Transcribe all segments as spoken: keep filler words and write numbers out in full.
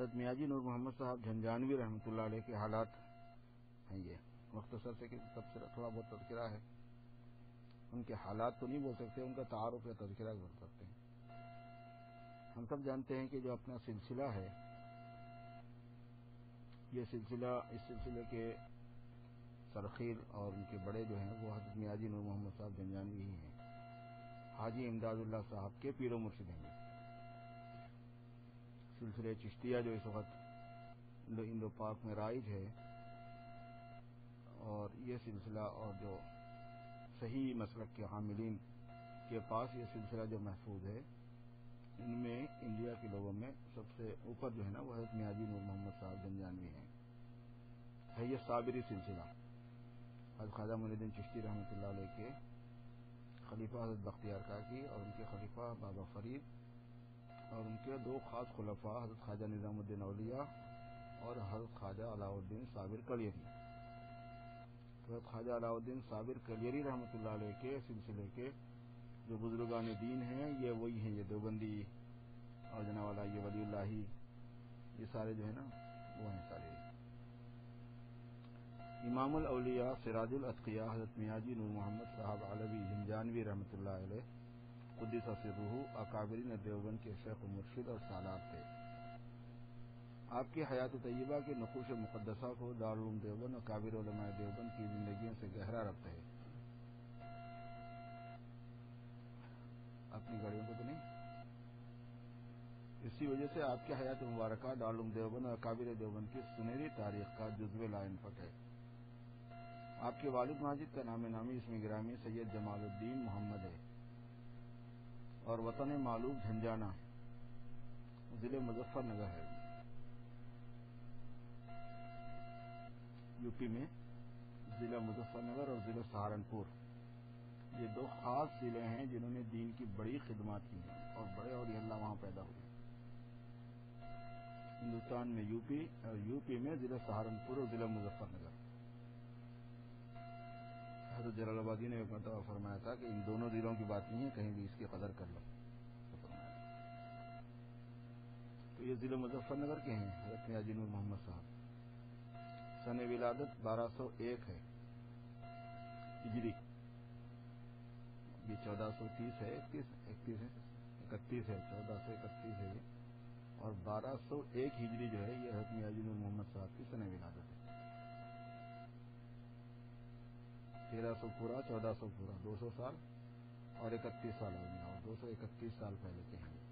حضرت میاں جی نور محمد صاحب جھنجھانوی رحمۃ اللہ علیہ کے حالات ہیں. یہ مختصر سے تبصرہ تھوڑا بہت تذکرہ ہے. ان کے حالات تو نہیں بول سکتے، ان کا تعارف یا تذکرہ بول سکتے ہیں. ہم سب جانتے ہیں کہ جو اپنا سلسلہ ہے، یہ سلسلہ اس سلسلے کے سرخیل اور ان کے بڑے جو ہیں وہ حضرت میاں جی نور محمد صاحب جھنجھانوی ہی ہیں. حاجی امداد اللہ صاحب کے پیر و مرشد ہیں. سلسلے چشتیہ جو اس وقت انڈو انڈو پاک میں رائج ہے، اور یہ سلسلہ اور جو صحیح مسلک کے حاملین کے پاس یہ سلسلہ جو محفوظ ہے، ان میں انڈیا کے لوگوں میں سب سے اوپر جو ہے نا وہ حضرت میاں جی نور محمد صاحب جھنجھانوی ہیں. ہے یہ صابری سلسلہ حضرت خواجہ معین الدین چشتی رحمۃ اللہ علیہ کے خلیفہ حضرت بختیار کاکی اور ان کے خلیفہ بابا فرید اور ان کے دو خاص خلفاء حضرت خواجہ نظام الدین اولیاء اور حضرت خواجہ علاء الدین صابر کلیری. حضرت خواجہ علاء الدین صابر کلیری رحمۃ اللہ علیہ کے سلسلے کے جو بزرگان دین ہیں یہ وہی ہیں، یہ دیوبندی اور جناب والا یہ ولی اللہ، یہ سارے جو ہے نا وہ ہیں سارے. امام الاولیاء سراج الاتقیاء حضرت میاں جی نور محمد صاحب علوی جھنجھانوی رحمۃ اللہ علیہ قدس سرہ اکابرین دیوبند کے شیخ و مرشد اور سالار تھے. آپ کی حیات طیبہ کے نقوش مقدسہ کو دارالعلوم دیوبند اور اکابر علماء دیوبند کی زندگیوں سے گہرا ربط ہے. اپنی گاڑیوں کو تو نہیں. اسی وجہ سے آپ کی حیات مبارکہ دارالعلوم دیوبند اور اکابر دیوبند کی سنہری تاریخ کا جزو لا ینفک ہے. آپ کے والد ماجد کا نام نامی اسم گرامی سید جمال الدین محمد ہے اور وطن معلوم جھنجھانا ضلع مظفر نگر ہے، یو پی میں. ضلع مظفر نگر اور ضلع سہارنپور یہ دو خاص ضلع ہیں جنہوں نے دین کی بڑی خدمات کی ہیں اور بڑے اولیاء اللہ وہاں پیدا ہوئے. ہندوستان میں یو پی اور یو پی میں ضلع سہارنپور اور ضلع مظفر نگر. حضرت جلال آبادی نے ایک مرتبہ فرمایا تھا کہ ان دونوں ضلعوں کی بات نہیں ہے، کہیں بھی اس کی قدر کر لو. تو یہ ضلع مظفر نگر کے ہیں حضرت میاں جی نور محمد صاحب. سن ولادت بارہ سو ایک ہے ہجری. یہ چودہ سو تیس ہے، اکتیس اکتیس ہے اکتیس ہے چودہ سو اکتیس ہے یہ، اور بارہ سو ایک ہجری جو ہے یہ حضرت میاں جی نور محمد صاحب کی سن ولادت ہے. تیرہ سو پورا چودہ سو پورا دو سو سال اور اکتیس سال ہو گیا، اور دو سو اکتیس سال پہلے کے ہیں.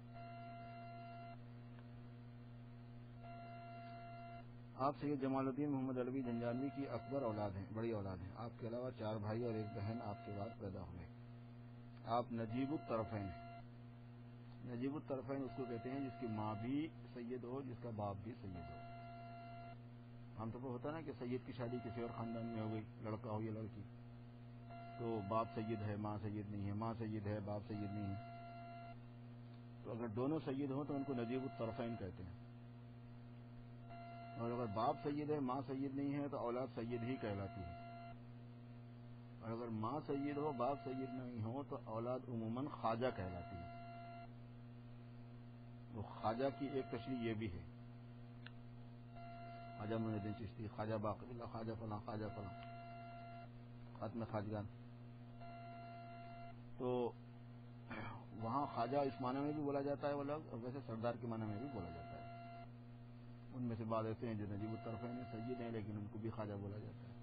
آپ سید جمال الدین محمد علوی جھنجھانوی کی اکبر اولاد ہیں، بڑی اولاد ہیں. آپ کے علاوہ چار بھائی اور ایک بہن آپ کے بعد پیدا ہوئے. آپ نجیب الطرفین ہیں. نجیب الطرفین اس کو کہتے ہیں جس کی ماں بھی سید ہو، جس کا باپ بھی سید ہو. عام طور پر ہوتا نا کہ سید کی شادی کسی اور خاندان میں ہو گئی، لڑکا ہو یا لڑکی، تو باپ سید ہے ماں سید نہیں ہے، ماں سید ہے باپ سید نہیں ہے. تو اگر دونوں سید ہوں تو ان کو نجیب الطرفین کہتے ہیں. اور اگر باپ سید ہے ماں سید نہیں ہے تو اولاد سید ہی کہلاتی ہے. اور اگر ماں سید ہو باپ سید نہیں ہو تو اولاد عموماً خواجہ کہلاتی ہے. وہ خواجہ کی ایک تشریح یہ بھی ہے، خواجہ معین الدین چشتی، خواجہ باقر اللہ، خواجہ فلاں خواجہ فلاں، ختم خواجگان. تو وہاں خواجہ اس معنی میں بھی بولا جاتا ہے وہ لفظ، اور ویسے سردار کے معنی میں بھی بولا جاتا ہے. ان میں سے بعض ایسے ہیں جو نجیب الطرفین ہیں، سید ہیں لیکن ان کو بھی خواجہ بولا جاتا ہے.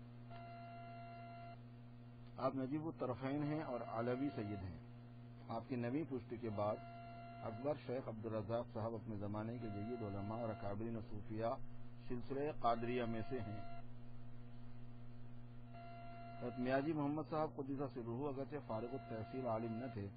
آپ نجیب الطرفین ہیں اور علوی سید ہیں. آپ کی نویں پشت کے بعد اکبر شیخ عبدالرزاق صاحب اپنے زمانے کے جید علماء اور اکابرین و صوفیاء سلسلہ قادریہ میں سے ہیں. حضرت میاں جی محمد صاحب قدس سرہ اگرچہ فارغ التحصیل عالم نہ تھے،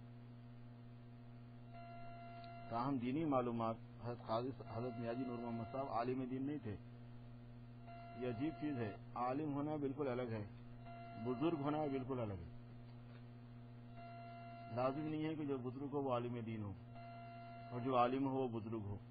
تاہم دینی معلومات حضرت حضرت میاں جی نور محمد صاحب عالم دین نہیں تھے. یہ عجیب چیز ہے، عالم ہونا بالکل الگ ہے، بزرگ ہونا بالکل الگ ہے. لازم نہیں ہے کہ جو بزرگ ہو وہ عالم دین ہو اور جو عالم ہو وہ بزرگ ہو.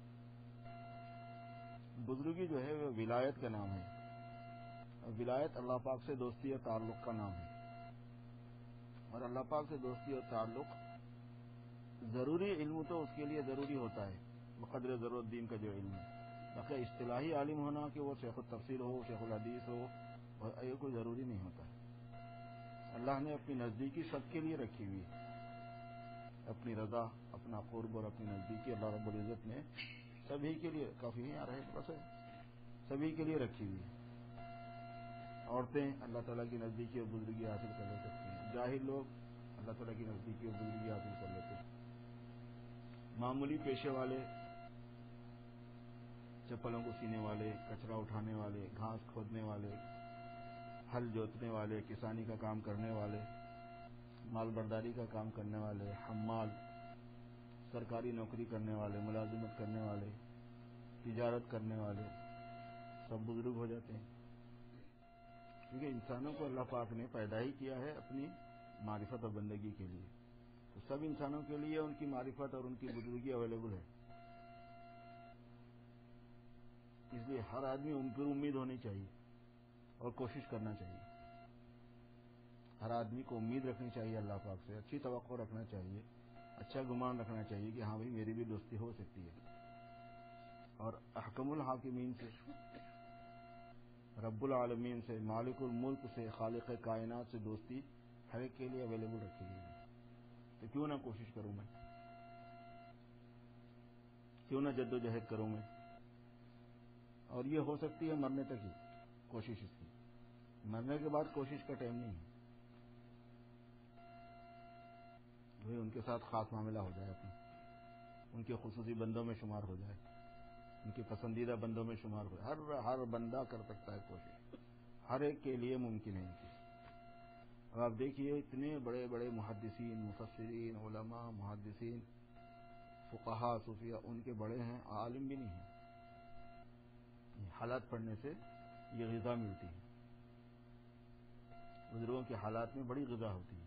بزرگی جو ہے وہ ولایت کا نام ہے، اور ولایت اللہ پاک سے دوستی اور تعلق کا نام ہے. اور اللہ پاک سے دوستی اور تعلق ضروری علم تو اس کے لیے ضروری ہوتا ہے بقدر ضرورت دین کا جو علم ہے. باقی اصطلاحی عالم ہونا کہ وہ شیخ التفسیر ہو، شیخ الحدیث ہو، اور یہ کوئی ضروری نہیں ہوتا ہے. اللہ نے اپنی نزدیکی سب کے لیے رکھی ہوئی ہے. اپنی رضا، اپنا قرب اور اپنی نزدیکی اللہ رب العزت نے سبھی کے لیے، کافی آ رہے بس ہے، سبھی کے لیے رکھی ہوئی ہے. عورتیں اللہ تعالیٰ کی نزدیکی اور بزرگی حاصل کر لے سکتی ہیں. جاہل لوگ اللہ تعالیٰ کی نزدیکی اور بزرگی حاصل کر لیتے ہیں. معمولی پیشے والے، چپلوں کو سینے والے، کچرا اٹھانے والے، گھاس کھودنے والے، ہل جوتنے والے، کسانی کا کام کرنے والے، مال برداری کا کام کرنے والے، حمال، سرکاری نوکری کرنے والے، ملازمت کرنے والے، تجارت کرنے والے، سب بزرگ ہو جاتے ہیں. کیونکہ انسانوں کو اللہ پاک نے پیدا ہی کیا ہے اپنی معرفت اور بندگی کے لیے. تو سب انسانوں کے لیے ان کی معرفت اور ان کی بزرگی اویلیبل ہے. اس لیے ہر آدمی ان پر امید ہونی چاہیے اور کوشش کرنا چاہیے. ہر آدمی کو امید رکھنی چاہیے اللہ پاک سے، اچھی توقع رکھنا چاہیے، اچھا گمان رکھنا چاہیے کہ ہاں بھائی میری بھی دوستی ہو سکتی ہے. اور احکم الحاکمین سے، رب العالمین سے، مالک الملک سے، خالق کائنات سے دوستی ہر ایک کے لیے اویلیبل رکھی گئی ہے. تو کیوں نہ کوشش کروں میں، کیوں نہ جد و جہد کروں میں. اور یہ ہو سکتی ہے مرنے تک ہی کوشش اس کی. مرنے کے بعد کوشش کا ٹائم نہیں ہے. وہی ان کے ساتھ خاص معاملہ ہو جائے، اپنا ان کے خصوصی بندوں میں شمار ہو جائے، ان کے پسندیدہ بندوں میں شمار ہو. ہر ہر بندہ کر سکتا ہے کوشش، ہر ایک کے لیے ممکن ہے. اب آپ دیکھیے اتنے بڑے بڑے محدثین، مفسرین، علماء، محدثین، فقہاء، صوفیاء، ان کے بڑے ہیں، عالم بھی نہیں ہیں. حالات پڑھنے سے یہ غذا ملتی ہے. بزرگوں کے حالات میں بڑی غذا ہوتی ہے.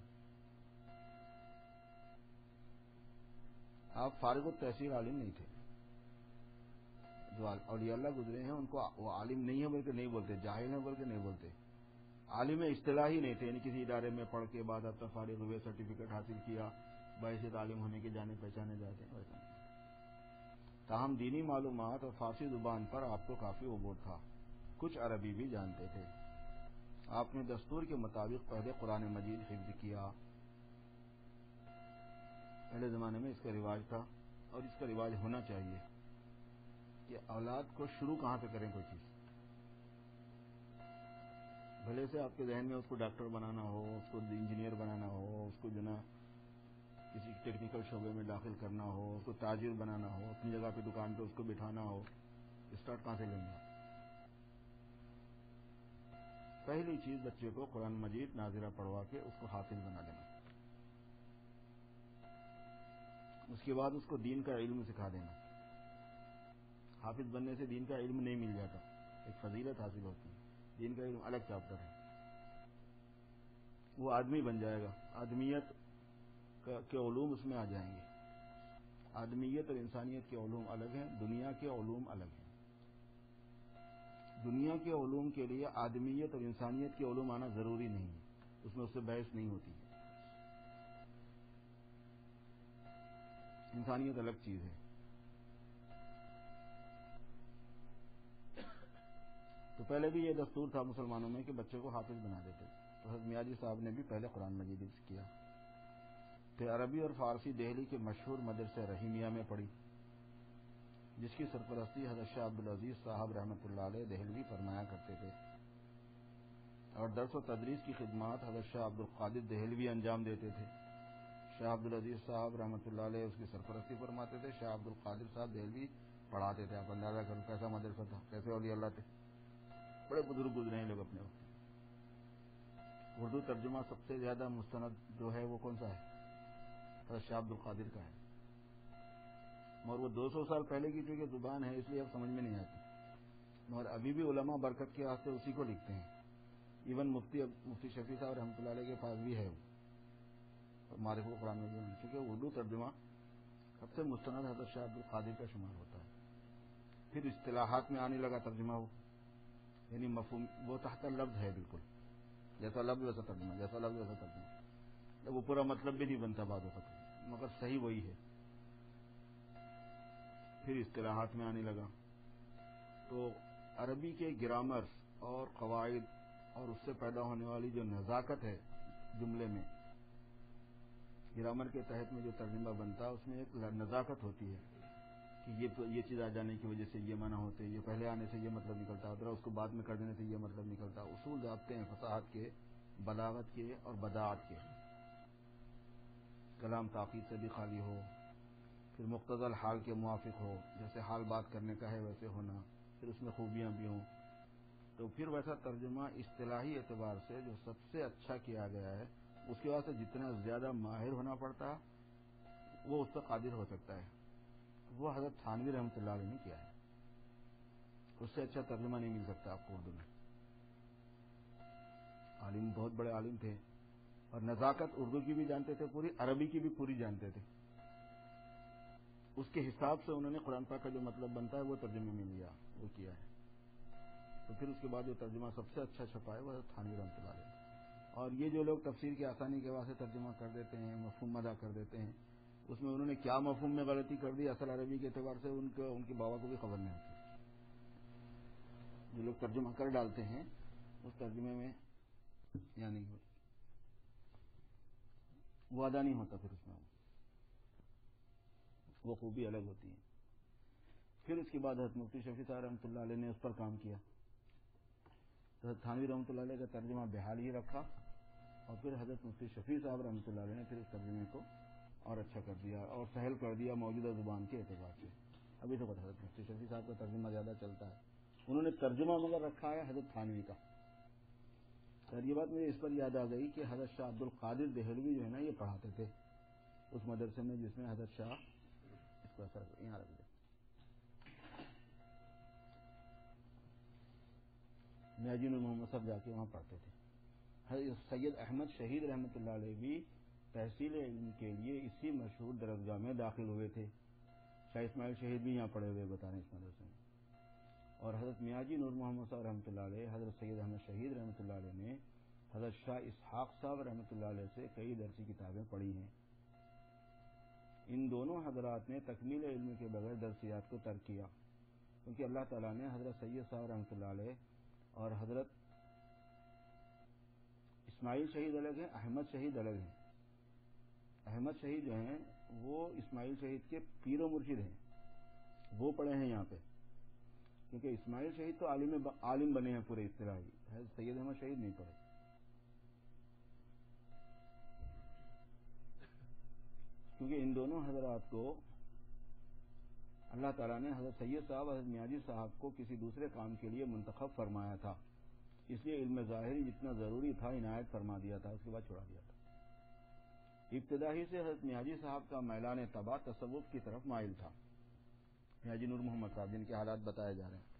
آپ فارغ التحصیل عالم نہیں تھے. جو اولیاء اللہ گزرے ہیں ان کو وہ عالم نہیں ہے بلکہ نہیں بولتے، جاہل ہیں بلکہ نہیں بولتے. عالم اصطلاحی نہیں تھے، یعنی کسی ادارے میں پڑھ کے بعد اب تک فارغ ہوئے، سرٹیفکیٹ حاصل کیا، باعث عالم ہونے کے جانے پہچانے جاتے ہیں. ویسا تاہم دینی معلومات اور فارسی زبان پر آپ کو کافی عبور تھا. کچھ عربی بھی جانتے تھے. آپ نے دستور کے مطابق پہلے قرآن مجید حفظ کیا. پہلے زمانے میں اس کا رواج تھا اور اس کا رواج ہونا چاہیے کہ اولاد کو شروع کہاں سے کریں کوئی چیز. بھلے سے آپ کے ذہن میں اس کو ڈاکٹر بنانا ہو، اس کو انجینئر بنانا ہو، اس کو جو نا کسی ٹیکنیکل شعبے میں داخل کرنا ہو، اس کو تاجر بنانا ہو، اپنی جگہ پہ دکان پہ اس کو بٹھانا ہو، اسٹارٹ کہاں سے لیں گے؟ پہلی چیز بچے کو قرآن مجید ناظرہ پڑھوا کے اس کو حافظ بنا دینا. اس کے بعد اس کو دین کا علم سکھا دینا. حافظ بننے سے دین کا علم نہیں مل جاتا، ایک فضیلت حاصل ہوتی ہے. دین کا علم الگ چیپٹر ہے. وہ آدمی بن جائے گا، آدمیت کے علوم اس میں آ جائیں گے. آدمیت اور انسانیت کے علوم الگ ہیں، دنیا کے علوم الگ ہیں. دنیا کے علوم کے لیے آدمیت اور انسانیت کے علوم آنا ضروری نہیں ہے، اس میں اس سے بحث نہیں ہوتی. انسانیت الگ چیز ہے. تو پہلے بھی یہ دستور تھا مسلمانوں میں کہ بچے کو حافظ بنا دیتے. تو حضرت میاں جی صاحب نے بھی پہلے قرآن مجید حفظ کیا، پھر عربی اور فارسی دہلی کے مشہور مدرسے رحیمیہ میں پڑھی، جس کی سرپرستی حضرت شاہ عبدالعزیز صاحب رحمۃ اللہ علیہ دہلوی فرمایا کرتے تھے. اور درس و تدریس کی خدمات حضرت شاہ عبدالقادر دہلوی انجام دیتے تھے. شاہ عبدالعزیز صاحب رحمۃ اللہ علیہ اس کی سرپرستی فرماتے تھے، شاہ عبدالقادر صاحب دہلوی پڑھاتے تھے. آپ اندازہ کرو کیسا مدرسہ تھا، کیسے اولیاء اللہ تھے. بڑے بزرگ گزرے ہیں لوگ اپنے وقت. اردو ترجمہ سب سے زیادہ مستند جو ہے وہ کون سا ہے؟ حضرت شاہ عبدالقادر کا ہے. اور وہ دو سو سال پہلے کی چونکہ زبان ہے اس لیے اب سمجھ میں نہیں آتی، مگر ابھی بھی علماء برکت کے واسطے اسی کو لکھتے ہیں. ایون مفتی مفتی شفیع صاحب رحمۃ اللہ علیہ کے پاس بھی ہے وہ معرف القرآن میں، کیونکہ اردو ترجمہ سب سے مستند حضرت شاہ عبدالقادر کا شمار ہوتا ہے. پھر اصطلاحات میں آنے لگا ترجمہ، وہ یعنی مفہوم وہ تحت لفظ ہے، بالکل جیسا لفظ ویسا ترجمہ، جیسا لفظ ویسا ترجمہ. وہ پورا مطلب بھی نہیں بنتا بعض وقت، مگر صحیح وہی ہے. پھر اصطلاحات میں آنے لگا. تو عربی کے گرامرز اور قواعد اور اس سے پیدا ہونے والی جو نزاکت ہے جملے میں، گرامر کے تحت میں جو ترجمہ بنتا ہے اس میں ایک نزاکت ہوتی ہے کہ یہ تو یہ چیز آ جانے کی وجہ سے یہ معنی ہوتے، یہ پہلے آنے سے یہ مطلب نکلتا ہے، اس کو بعد میں کر دینے سے یہ مطلب نکلتا ہے. اصول ضابطے ہیں فصاحت کے، بلاغت کے اور بداعت کے. کلام تاکید سے بھی خالی ہو، پھر مقتضی الحال کے موافق ہو، جیسے حال بات کرنے کا ہے ویسے ہونا، پھر اس میں خوبیاں بھی ہوں. تو پھر ویسا ترجمہ اصطلاحی اعتبار سے جو سب سے اچھا کیا گیا ہے، اس کے واسطے جتنا زیادہ ماہر ہونا پڑتا وہ اس پر قادر ہو سکتا ہے. وہ حضرت تھانوی رحمۃ اللہ علیہ نے کیا ہے. اس سے اچھا ترجمہ نہیں مل سکتا آپ کو اردو میں. عالم، بہت بڑے عالم تھے، اور نزاکت اردو کی بھی جانتے تھے پوری، عربی کی بھی پوری جانتے تھے. اس کے حساب سے انہوں نے قرآن پاک کا جو مطلب بنتا ہے وہ ترجمے میں لیا، وہ کیا ہے. تو پھر اس کے بعد جو ترجمہ سب سے اچھا چھپا ہے وہ تھانوی رحمۃ اللہ علیہ. اور یہ جو لوگ تفسیر کی آسانی کے واسطے ترجمہ کر دیتے ہیں، مفہوم ادا کر دیتے ہیں، اس میں انہوں نے کیا مفہوم میں غلطی کر دی اصل عربی کے اعتبار سے ان کو ان کی بابا کو بھی خبر نہیں ہوتی. جو لوگ ترجمہ کر ڈالتے ہیں اس ترجمے میں یعنی وہ ادا نہیں ہوتا، پھر اس میں وہ خوبی الگ ہوتی ہے. پھر اس کے بعد حضرت مفتی شفیع صاحب رحمۃ اللہ علیہ نے اس پر کام کیا. حضرت تھانوی رحمۃ اللہ علیہ کا ترجمہ بحال ہی رکھا، اور پھر حضرت مفتی شفیع صاحب رحمۃ اللہ علیہ نے پھر اس ترجمے کو اور اچھا کر دیا اور سہل کر دیا موجودہ زبان کے اعتبار سے. ابھی تو حضرت مفتی شفیع صاحب کا ترجمہ زیادہ چلتا ہے، انہوں نے ترجمہ مگر رکھا ہے حضرت تھانوی کا. اور یہ بات مجھے اس پر یاد آ گئی کہ حضرت شاہ عبد القادر دہلوی جو ہے نا یہ پڑھاتے تھے اس مدرسے میں جس میں حضرت شاہ اس کو اثر یہاں رکھ دے میاجین محمد صاحب جا کے وہاں پڑھتے تھے. حضرت سید احمد شہید رحمۃ اللہ علیہ بھی تحصیل علم کے لیے اسی مشہور درسگاہ میں داخل ہوئے تھے. شاہ اسماعیل شہید بھی یہاں پڑھے ہوئے بتا رہے ہیں اس مدرسے میں. اور حضرت میاجی نور محمد صاحب رحمۃ اللہ علیہ، حضرت سید احمد شہید رحمۃ اللہ علیہ نے حضرت شاہ اسحاق صاحب رحمۃ اللہ علیہ سے کئی درسی کتابیں پڑھی ہیں. ان دونوں حضرات نے تکمیل علم کے بغیر درسیات کو ترک کیا، کیونکہ اللہ تعالیٰ نے حضرت سید صاحب رحمۃ اللہ علیہ اور حضرت اسماعیل شہید الگ ہیں، احمد شہید الگ ہیں. احمد شہید جو ہیں وہ اسماعیل شہید کے پیر و مرشد ہیں، وہ پڑھے ہیں یہاں پہ، کیونکہ اسماعیل شہید تو عالم عالم بنے ہیں پورے اصطلاحی، حضرت سید احمد شہید نہیں پڑھے. کیونکہ ان دونوں حضرات کو اللہ تعالیٰ نے حضرت سید صاحب حضرت میاجی صاحب کو کسی دوسرے کام کے لیے منتخب فرمایا تھا، اس لیے علم ظاہری جتنا ضروری تھا عنایت فرما دیا تھا، اس کے بعد چھوڑا دیا تھا. ابتدائی سے حضرت میاجی صاحب کا میلان طبع تصوف کی طرف مائل تھا. میاجی نور محمد صاحب جن کے حالات بتائے جا رہے ہیں.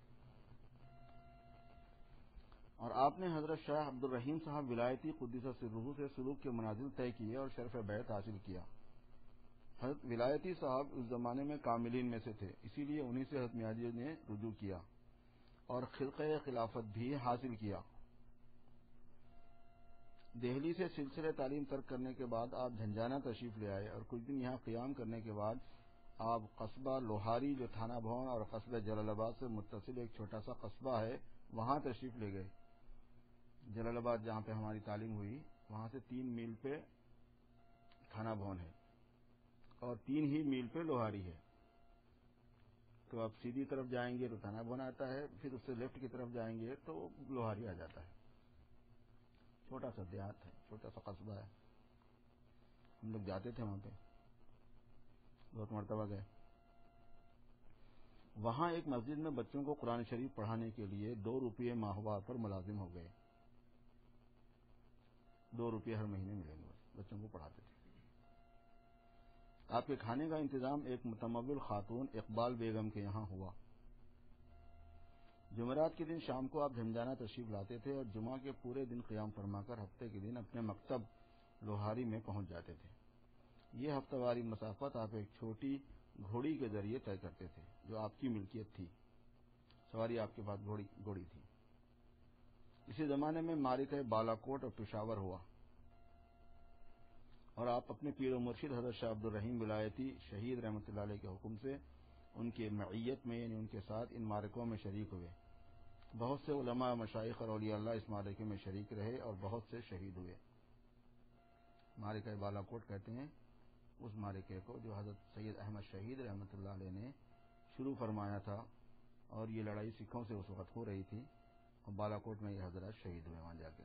اور آپ نے حضرت شاہ عبد الرحیم صاحب ولایتی قدس سرہ سے سلوک کے منازل طے کیے اور شرف بیعت حاصل کیا. حضرت ولایتی صاحب اس زمانے میں کاملین میں سے تھے، اسی لیے انہی سے حضرت میاجی نے رجوع کیا اور خلقہ خلافت بھی حاصل کیا. دہلی سے سلسلہ تعلیم ترک کرنے کے بعد آپ جھنجھانہ تشریف لے آئے اور کچھ دن یہاں قیام کرنے کے بعد آپ قصبہ لوہاری جو تھانہ بھون اور قصبہ جلال آباد سے متصل ایک چھوٹا سا قصبہ ہے وہاں تشریف لے گئے. جلال آباد جہاں پہ ہماری تعلیم ہوئی وہاں سے تین میل پہ تھانہ بھون ہے اور تین ہی میل پہ لوہاری ہے. تو آپ سیدھی طرف جائیں گے تو تھانہ بھون آتا ہے، پھر اس سے لیفٹ کی طرف جائیں گے تو لوہاری آ جاتا ہے. چھوٹا سا دیہات ہے، چھوٹا سا قصبہ ہے. ہم لوگ جاتے تھے وہاں پہ، بہت مرتبہ گئے. وہاں ایک مسجد میں بچوں کو قرآن شریف پڑھانے کے لیے دو روپئے ماہوار پر ملازم ہو گئے. دو روپئے ہر مہینے ملیں گے، بچوں کو پڑھاتے تھے. آپ کے کھانے کا انتظام ایک متمول خاتون اقبال بیگم کے یہاں ہوا. جمعرات کے دن شام کو آپ جھنجھانہ تشریف لاتے تھے اور جمعہ کے پورے دن قیام فرما کر ہفتے کے دن اپنے مکتب لوہاری میں پہنچ جاتے تھے. یہ ہفتہ واری مسافت آپ ایک چھوٹی گھوڑی کے ذریعے طے کرتے تھے جو آپ کی ملکیت تھی. سواری آپ کے پاس گھوڑی گھوڑی تھی. اسی زمانے میں معرکہ بالاکوٹ اور پشاور ہوا اور آپ اپنے پیر و مرشد حضرت شاہ عبد الرحیم ولایتی شہید رحمۃ اللہ علیہ کے حکم سے ان کے معیت میں یعنی ان کے ساتھ ان معرکوں میں شریک ہوئے. بہت سے علماء مشائخ اور اولیاء اللہ اس معرکے میں شریک رہے اور بہت سے شہید ہوئے. معرکہ بالا کوٹ کہتے ہیں اس معرکے کو جو حضرت سید احمد شہید رحمۃ اللہ علیہ نے شروع فرمایا تھا، اور یہ لڑائی سکھوں سے اس وقت ہو رہی تھی اور بالا کوٹ میں یہ حضرات شہید ہوئے وہاں جا کے.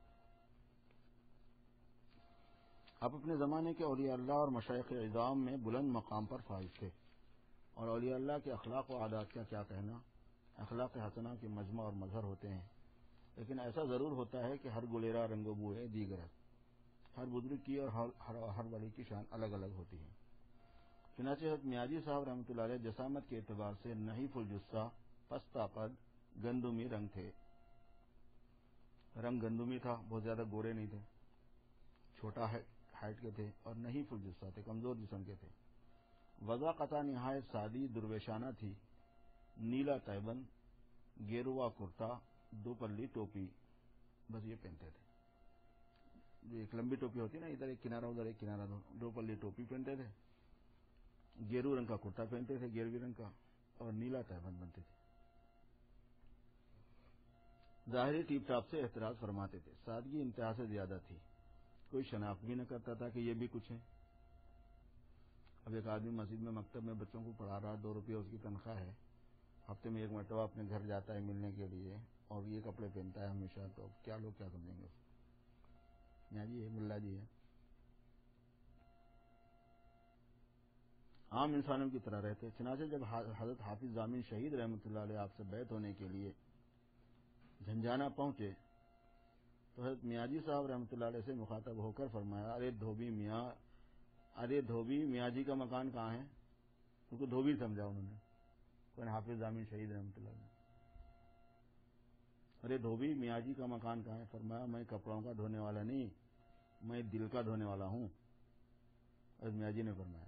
آپ اپنے زمانے کے اولیاء اللہ اور مشائخ اعظام میں بلند مقام پر فائز تھے، اور اولیاء اللہ کے اخلاق و عادات کا کیا کہنا. اخلاق حسنہ کے مجمع اور مظہر ہوتے ہیں، لیکن ایسا ضرور ہوتا ہے کہ ہر گلیرا رنگ و بوئے دیگر، ہر بزرگ کی اور ہر, ہر, ہر ولی کی شان الگ الگ ہوتی ہے. چنانچہ حضرت میاجی صاحب رحمۃ اللہ علیہ جسامت کے اعتبار سے نحیف الجثہ، پستہ قد، گندمی رنگ تھے. رنگ گندمی تھا، بہت زیادہ گورے نہیں تھے، چھوٹا ہائٹ کے تھے اور نحیف الجثہ تھے، کمزور جسم کے تھے. وضع قطع نہایت سادی درویشانہ تھی. نیلا تیبند، گیروا کرتا، دو پلی ٹوپی، بس یہ پہنتے تھے. جو ایک لمبی ٹوپی ہوتی ہے نا، ادھر ایک کنارہ ادھر ایک کنارہ، دو پلی ٹوپی پہنتے تھے. گیرو رنگ کا کرتا پہنتے تھے، گیروی رنگ کا، اور نیلا تیبند بنتے تھے. ظاہری ٹیپ ٹاپ سے احتراز فرماتے تھے. سادگی انتہا سے زیادہ تھی. کوئی شناخت بھی نہ کرتا تھا کہ یہ بھی کچھ ہے. اب ایک آدمی مسجد میں مکتب میں بچوں کو پڑھا رہا، دو روپیہ اس کی تنخواہ ہے، ہفتے میں ایک مرتبہ اپنے گھر جاتا ہے ملنے کے لیے اور یہ کپڑے پہنتا ہے ہمیشہ، تو کیا لوگ کیا سمجھیں گے اس کو؟ یہاں جی ہے، ملا جی ہے. عام انسانوں کی طرح رہتے. چنانچہ جب حضرت حافظ ضامن شہید رحمۃ اللہ علیہ آپ سے بیعت ہونے کے لیے جھنجھانا پہنچے تو حضرت میاجی صاحب رحمۃ اللہ علیہ سے مخاطب ہو کر فرمایا، ارے دھوبی میاں، ارے دھوبی میاں جی کا مکان کہاں ہے؟ ان کو دھوبی سمجھا انہوں نے، کوئی حافظ ضامن شہید رحمۃ اللہ علیہ. ارے دھوبی میاں جی کا مکان کہاں ہے؟ فرمایا، میں کپڑوں کا دھونے والا نہیں، میں دل کا دھونے والا ہوں. حضرت میاں جی نے فرمایا.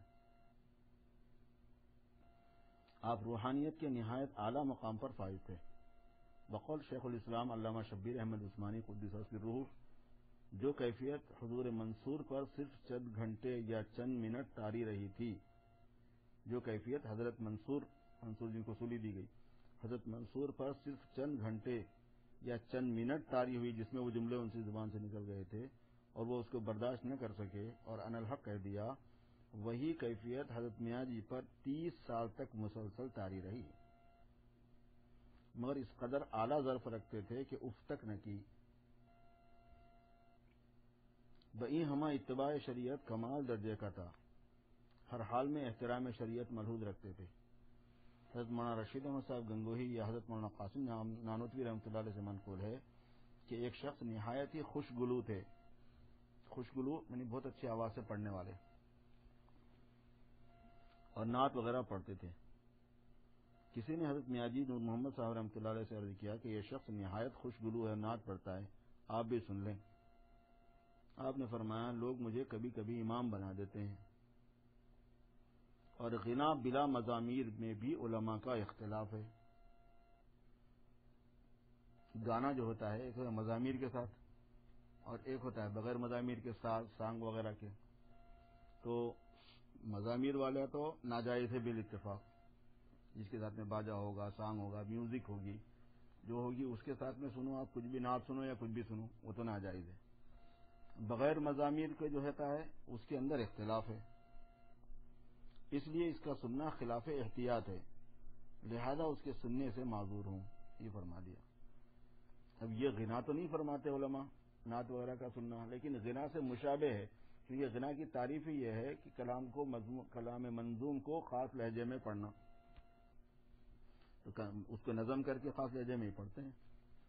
آپ روحانیت کے نہایت اعلیٰ مقام پر فائز تھے. بقول شیخ الاسلام علامہ شبیر احمد عثمانی قدس سرہ کی روح، جو کیفیت حضور منصور پر صرف چند گھنٹے یا چند منٹ طاری رہی تھی، جو کیفیت حضرت منصور منصور جن کو سولی دی گئی، حضرت منصور پر صرف چند گھنٹے یا چند منٹ طاری ہوئی، جس میں وہ جملے ان کی زبان سے نکل گئے تھے اور وہ اس کو برداشت نہ کر سکے اور ان الحق کہہ دیا، وہی کیفیت حضرت میاں جی پر تیس سال تک مسلسل طاری رہی، مگر اس قدر اعلیٰ ظرف رکھتے تھے کہ اف تک نہ کی. بئی ہما اتباع شریعت کمال درجے کا تھا، ہر حال میں احترام شریعت ملحوظ رکھتے تھے. حضرت مولانا رشید احمد صاحب گنگوہی یا حضرت مولانا قاسم نانوتوی رحمۃ اللہ علیہ سے منقول ہے کہ ایک شخص نہایت ہی خوشگلو تھے. خوشگلو یعنی بہت اچھی آواز سے پڑھنے والے، اور نعت وغیرہ پڑھتے تھے. کسی نے حضرت میاجی نور محمد صاحب رحمۃ اللہ علیہ سے عرض کیا کہ یہ شخص نہایت خوشگلو ہے، نعت پڑھتا ہے، آپ بھی سن لیں. آپ نے فرمایا، لوگ مجھے کبھی کبھی امام بنا دیتے ہیں، اور غنا بلا مضامیر میں بھی علماء کا اختلاف ہے. گانا جو ہوتا ہے ایک ہوتا ہے مضامیر کے ساتھ اور ایک ہوتا ہے بغیر مضامیر کے ساتھ، سانگ وغیرہ کے. تو مضامیر والے تو ناجائز ہے بال اتفاق، جس کے ساتھ میں باجا ہوگا، سانگ ہوگا، میوزک ہوگی، جو ہوگی اس کے ساتھ میں سنو، آپ کچھ بھی نعت سنو یا کچھ بھی سنو، وہ تو ناجائز ہے. بغیر مضامیر کے جو ہوتا ہے اس کے اندر اختلاف ہے، اس لیے اس کا سننا خلاف احتیاط ہے، لہذا اس کے سننے سے معذور ہوں، یہ فرما دیا. اب یہ غنا تو نہیں فرماتے علماء نعت وغیرہ کا سننا، لیکن غنا سے مشابہ ہے، کیونکہ غنا کی تعریف ہی یہ ہے کہ کلام کو کلام منظوم کو خاص لہجے میں پڑھنا، تو اس کو نظم کر کے خاص لہجے میں ہی پڑھتے ہیں.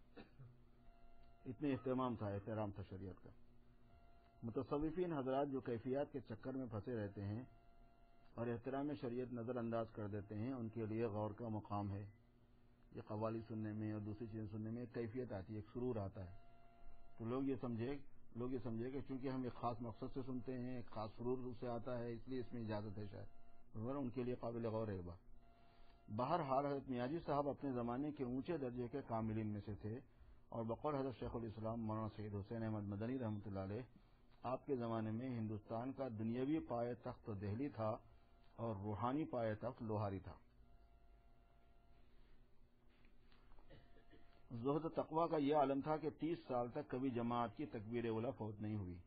اتنے اہتمام تھا، احترام تھا شریعت کا. متصوفین حضرات جو کیفیات کے چکر میں پھنسے رہتے ہیں اور احترام شریعت نظر انداز کر دیتے ہیں، ان کے لیے غور کا مقام ہے. یہ قوالی سننے میں اور دوسری چیزیں سننے میں ایک کیفیت آتی ہے، ایک سرور آتا ہے. تو لوگ یہ سمجھے لوگ یہ سمجھے کہ چونکہ ہم ایک خاص مقصد سے سنتے ہیں، ایک خاص سرور سے آتا ہے، اس لیے اس میں اجازت ہے شاید، مگر ان کے لیے قابل غور ہے بات. بہرحال حضرت میاجی صاحب اپنے زمانے کے اونچے درجے کے کاملین میں سے تھے، اور بقول حضرت شیخ الاسلام مولانا سید حسین احمد مدنی رحمۃ اللہ علیہ، آپ کے زمانے میں ہندوستان کا دنیاوی پائے تخت دہلی تھا اور روحانی پائے تخت لوہاری تھا. زہد و تقوی کا یہ عالم تھا کہ تیس سال تک کبھی جماعت کی تکبیر اولیٰ فوت نہیں ہوئی.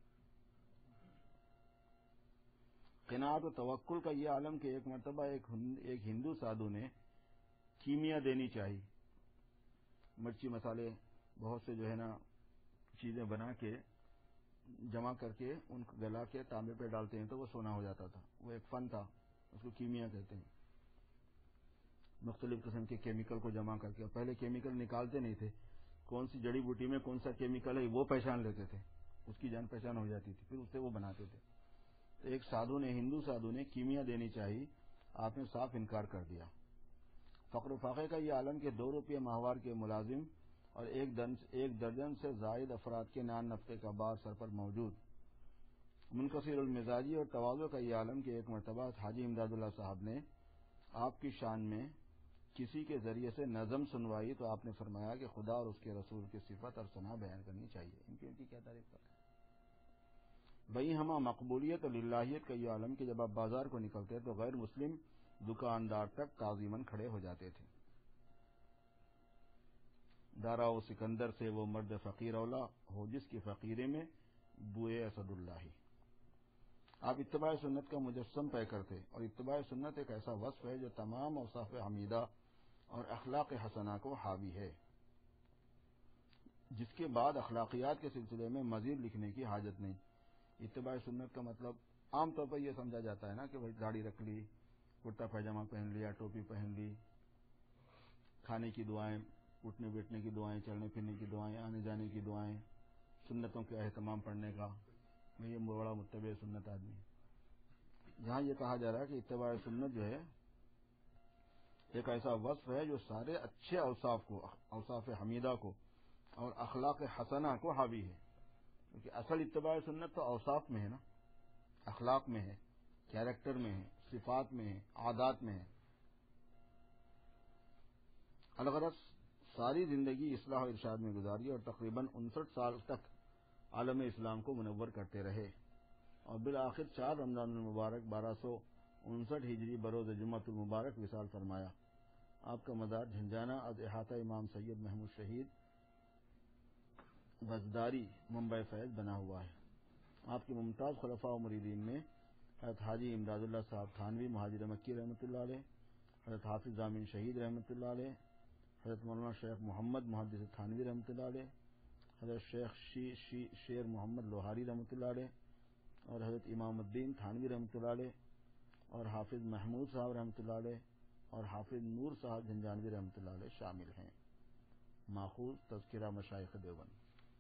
قناعت و توکل کا یہ عالم کہ ایک مرتبہ ایک ایک ہندو سادھو نے کیمیا دینی چاہی، مرچی مسالے بہت سے جو ہے نا چیزیں بنا کے جمع کر کے ان کو گلا کے تانبے پہ ڈالتے ہیں تو وہ سونا ہو جاتا تھا. وہ ایک فن تھا، اس کو کیمیا کہتے ہیں. مختلف قسم کے کیمیکل کو جمع کر کے، پہلے کیمیکل نکالتے نہیں تھے، کون سی جڑی بوٹی میں کون سا کیمیکل ہے وہ پہچان لیتے تھے، اس کی جان پہچان ہو جاتی تھی، پھر اس سے وہ بناتے تھے. تو ایک سادھو نے ہندو سادھو نے کیمیا دینی چاہی، آپ نے صاف انکار کر دیا. فقر و فاقے کا یہ عالم کے دو روپے ماہوار کے ملازم اور ایک ایک درجن سے زائد افراد کے نان نفقے کا بار سر پر موجود، منکسر المزاجی اور تواضع کا یہ عالم کہ ایک مرتبہ حاجی امداد اللہ صاحب نے آپ کی شان میں کسی کے ذریعے سے نظم سنوائی تو آپ نے فرمایا کہ خدا اور اس کے رسول کی صفت اور ثنا بیان کرنی چاہیے. ان کی ان کی کیا تعریف کریں. بھئی ہما مقبولیت اور للہیت کا یہ عالم کہ جب آپ بازار کو نکلتے تو غیر مسلم دکاندار تک تعظیماً کھڑے ہو جاتے تھے. دارا و سکندر سے وہ مرد فقیر اولا ہو جس کی فقیرے میں بوئے اسد اللہ. آپ اتباع سنت کا مجسم پے کرتے، اور اتباع سنت ایک ایسا وصف ہے جو تمام اوصاف حمیدہ اور اخلاق حسنہ کو حاوی ہے، جس کے بعد اخلاقیات کے سلسلے میں مزید لکھنے کی حاجت نہیں. اتباع سنت کا مطلب عام طور پر یہ سمجھا جاتا ہے نا کہ بھائی داڑھی رکھ لی، کرتا پائجامہ پہن لیا، ٹوپی پہن لی، کھانے کی دعائیں، اٹھنے بیٹھنے کی دعائیں، چلنے پھرنے کی دعائیں، آنے جانے کی دعائیں، سنتوں کے اہتمام پڑھنے کا، یہ بڑا متبع سنت آدمی. یہاں یہ کہا جا رہا ہے کہ اتباع سنت جو ہے ایک ایسا وصف ہے جو سارے اچھے اوصاف کو، اوصاف حمیدہ کو اور اخلاق حسنہ کو حاوی ہے. کیونکہ اصل اتباع سنت تو اوصاف میں ہے نا، اخلاق میں ہے، کیریکٹر میں ہے، صفات میں ہے، عادات میں ہے. الغرض ساری زندگی اصلاح و ارشاد میں گزاری اور تقریباً انسٹھ سال تک عالم اسلام کو منور کرتے رہے، اور بالآخر چار رمضان المبارک بارہ سو انسٹھ ہجری بروز جمعۃ المبارک وصال فرمایا. آپ کا مزار جھنجھانہ از احاطہ امام سید محمود شہید بزداری منبع فیض بنا ہوا ہے. آپ کے ممتاز خلفاء و مریدین میں حضرت حاجی امداد اللہ صاحب تھانوی مہاجر مکی رحمۃ اللہ علیہ، حضرت حافظ ضامن شہید رحمۃ اللہ علیہ، حضرت مولانا شیخ محمد محدث تھانوی رحمۃ اللہ علیہ، حضرت شیخ شی شی شیر محمد لوہاری رحمۃ اللہ علیہ، اور حضرت امام الدین تھانوی رحمۃ اللہ علیہ، اور حافظ محمود صاحب رحمۃ اللہ علیہ، اور حافظ نور صاحب جھنجھانوی رحمۃ اللہ علیہ شامل ہیں. ماخوذ تذکرہ مشائخ دیوبند.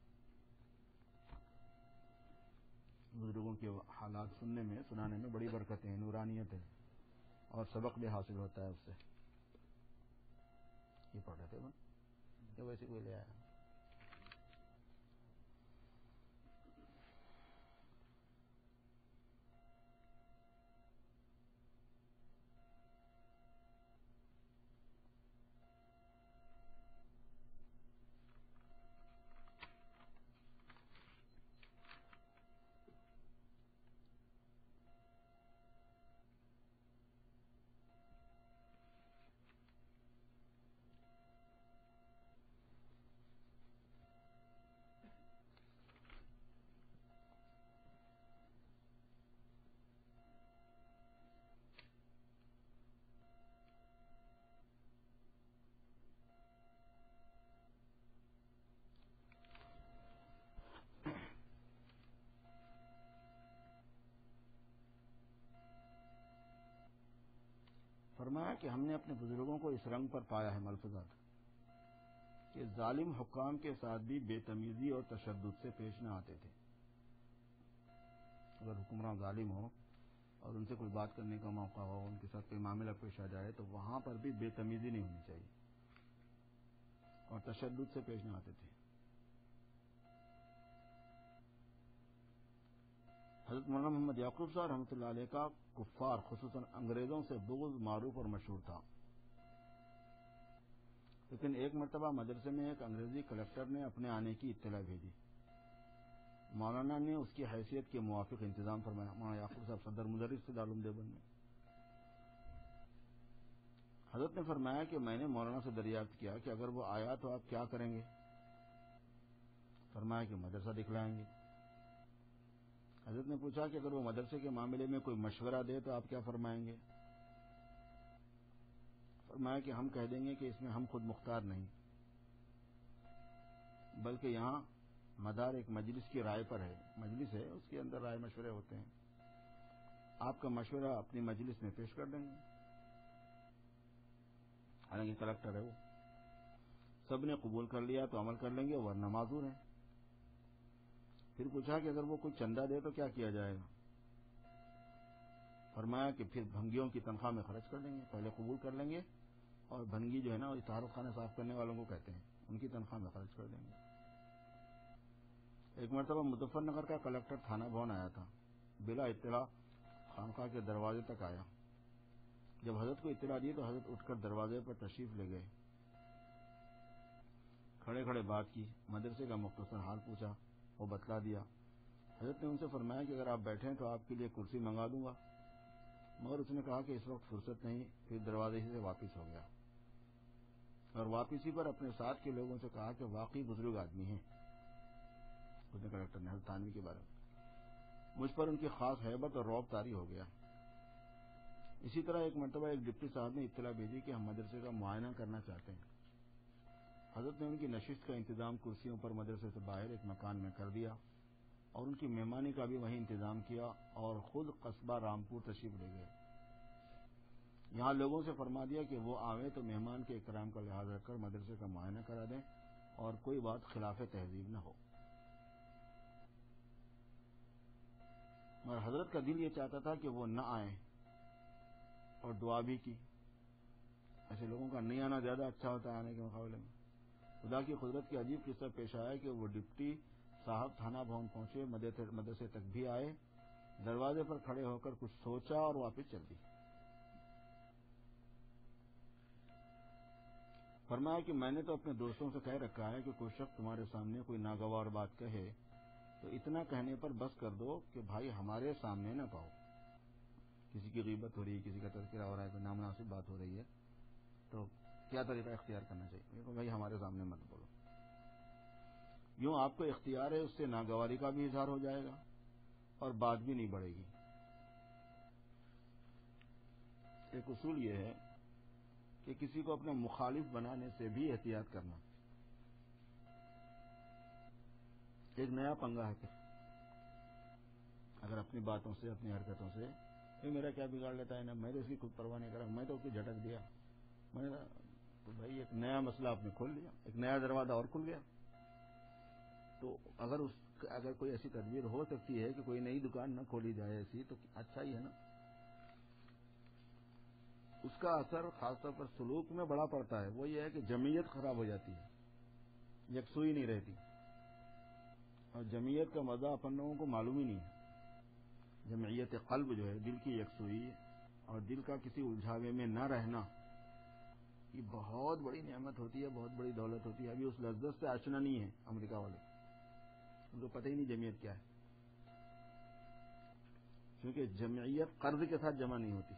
بزرگوں کے حالات سننے میں سنانے میں بڑی برکتیں ہیں، نورانیت ہے، اور سبق بھی حاصل ہوتا ہے اس سے. یہ پڑھ رہے تھے نا، یہ ویسے کوئی لے آیا. فرمایا کہ ہم نے اپنے بزرگوں کو اس رنگ پر پایا ہے ملفوظات کہ ظالم حکام کے ساتھ بھی بے تمیزی اور تشدد سے پیش نہ آتے تھے. اگر حکمراں ظالم ہو اور ان سے کوئی بات کرنے کا موقع ہو، ان کے ساتھ کوئی معاملہ پیش آ جائے تو وہاں پر بھی بے تمیزی نہیں ہونی چاہیے اور تشدد سے پیش نہ آتے تھے. حضرت مولانا محمد یعقوب صاحب رحمۃ اللہ علیہ کا کفار خصوصاً انگریزوں سے بغض معروف اور مشہور تھا، لیکن ایک مرتبہ مدرسے میں ایک انگریزی کلکٹر نے اپنے آنے کی اطلاع بھیجی. مولانا نے اس کی حیثیت کے موافق انتظام فرمایا. مولانا یعقوب صاحب صدر مدرس تھے دارالعلوم دیوبند میں. حضرت نے فرمایا کہ میں نے مولانا سے دریافت کیا کہ اگر وہ آیا تو آپ کیا کریں گے؟ فرمایا کہ مدرسہ دکھلائیں گے۔ حضرت نے پوچھا کہ اگر وہ مدرسے کے معاملے میں کوئی مشورہ دے تو آپ کیا فرمائیں گے؟ فرمایا کہ ہم کہہ دیں گے کہ اس میں ہم خود مختار نہیں، بلکہ یہاں مدار ایک مجلس کی رائے پر ہے، مجلس ہے اس کے اندر رائے مشورے ہوتے ہیں، آپ کا مشورہ اپنی مجلس میں پیش کر دیں گے۔ حالانکہ کلکٹر ہے وہ، سب نے قبول کر لیا تو عمل کر لیں گے ورنہ معذور ہیں۔ پھر پوچھا کہ اگر وہ کوئی چندہ دے تو کیا کیا جائے گا؟ فرمایا کہ پھر بھنگیوں کی تنخواہ میں خرچ کر دیں گے، پہلے قبول کر لیں گے اور بھنگی جو ہے نا وہ طہارت خانے صاف کرنے والوں کو کہتے ہیں، ان کی تنخواہ میں خرچ کر دیں گے۔ ایک مرتبہ مظفر نگر کا کلکٹر تھانہ بھون آیا تھا، بلا اطلاع خانقاہ کے دروازے تک آیا۔ جب حضرت کو اطلاع دی تو حضرت اٹھ کر دروازے پر تشریف لے گئے، کھڑے کھڑے بات کی، مدرسے کا مختصر حال پوچھا، وہ بتلا دیا۔ حضرت نے ان سے فرمایا کہ اگر آپ بیٹھیں تو آپ کے لیے کرسی منگا دوں گا، مگر اس نے کہا کہ اس وقت فرصت نہیں، پھر دروازے سے واپس ہو گیا اور واپسی پر اپنے ساتھ کے لوگوں سے کہا کہ واقعی بزرگ آدمی ہیں، اس نے کلکٹر نے حضرت تھانوی کے بارے میں، مجھ پر ان کی خاص ہیبت اور رعب طاری ہو گیا۔ اسی طرح ایک مرتبہ ایک ڈپٹی صاحب نے اطلاع بھیجی کہ ہم مدرسے کا معائنہ کرنا چاہتے ہیں۔ حضرت نے ان کی نشست کا انتظام کرسیوں پر مدرسے سے باہر ایک مکان میں کر دیا اور ان کی مہمانی کا بھی وہیں انتظام کیا اور خود قصبہ رامپور تشریف لے گئے۔ یہاں لوگوں سے فرما دیا کہ وہ آویں تو مہمان کے اکرام کا لحاظ رکھ کر مدرسے کا معائنہ کرا دیں اور کوئی بات خلاف تہذیب نہ ہو۔ اور حضرت کا دل یہ چاہتا تھا کہ وہ نہ آئیں اور دعا بھی کی۔ ایسے لوگوں کا نہیں آنا زیادہ اچھا ہوتا ہے آنے کے مقابلے میں۔ خدا کی قدرت کی عجیب قصہ پیش آیا کہ وہ ڈپٹی صاحب تھانہ بھون پہنچے، مدرسے تک بھی آئے، دروازے پر کھڑے ہو کر کچھ سوچا اور واپس چل دی۔ فرمایا کہ میں نے تو اپنے دوستوں سے کہہ رکھا ہے کہ کوئی شخص تمہارے سامنے کوئی ناگوار بات کہے تو اتنا کہنے پر بس کر دو کہ بھائی ہمارے سامنے نہ کہو۔ کسی کی غیبت ہو رہی ہے، کسی کا تذکرہ ہو رہا ہے، کوئی نامناسب بات ہو رہی ہے تو کیا طریقہ اختیار کرنا چاہیے؟ بھائی ہمارے سامنے مت بولو۔ یوں آپ کو اختیار ہے، اس سے ناگواری کا بھی اظہار ہو جائے گا اور بات بھی نہیں بڑھے گی۔ ایک اصول یہ ہے کہ کسی کو اپنا مخالف بنانے سے بھی احتیاط کرنا۔ ایک نیا پنگا ہے، اگر اپنی باتوں سے اپنی حرکتوں سے یہ میرا کیا بگاڑ لیتا ہے نا، میں تو اس کی خود پرواہ نہیں کرا، میں تو اس کی جھٹک دیا، میں نے تو بھائی ایک نیا مسئلہ آپ نے کھول لیا، ایک نیا دروازہ اور کھل گیا۔ تو اگر اس اگر کوئی ایسی تدبیر ہو سکتی ہے کہ کوئی نئی دکان نہ کھولی جائے ایسی تو اچھا ہی ہے نا۔ اس کا اثر خاص طور پر سلوک میں بڑا پڑتا ہے، وہ یہ ہے کہ جمعیت خراب ہو جاتی ہے، یکسوئی نہیں رہتی، اور جمعیت کا مزہ اپن لوگوں کو معلوم ہی نہیں ہے۔ جمعیت قلب جو ہے، دل کی یکسوئی اور دل کا کسی الجھاوے میں نہ رہنا، یہ بہت بڑی نعمت ہوتی ہے، بہت بڑی دولت ہوتی ہے۔ ابھی اس لذت سے آشنا نہیں ہے امریکہ والے، ان کو پتہ ہی نہیں جمعیت کیا ہے، کیونکہ جمعیت قرض کے ساتھ جمع نہیں ہوتی،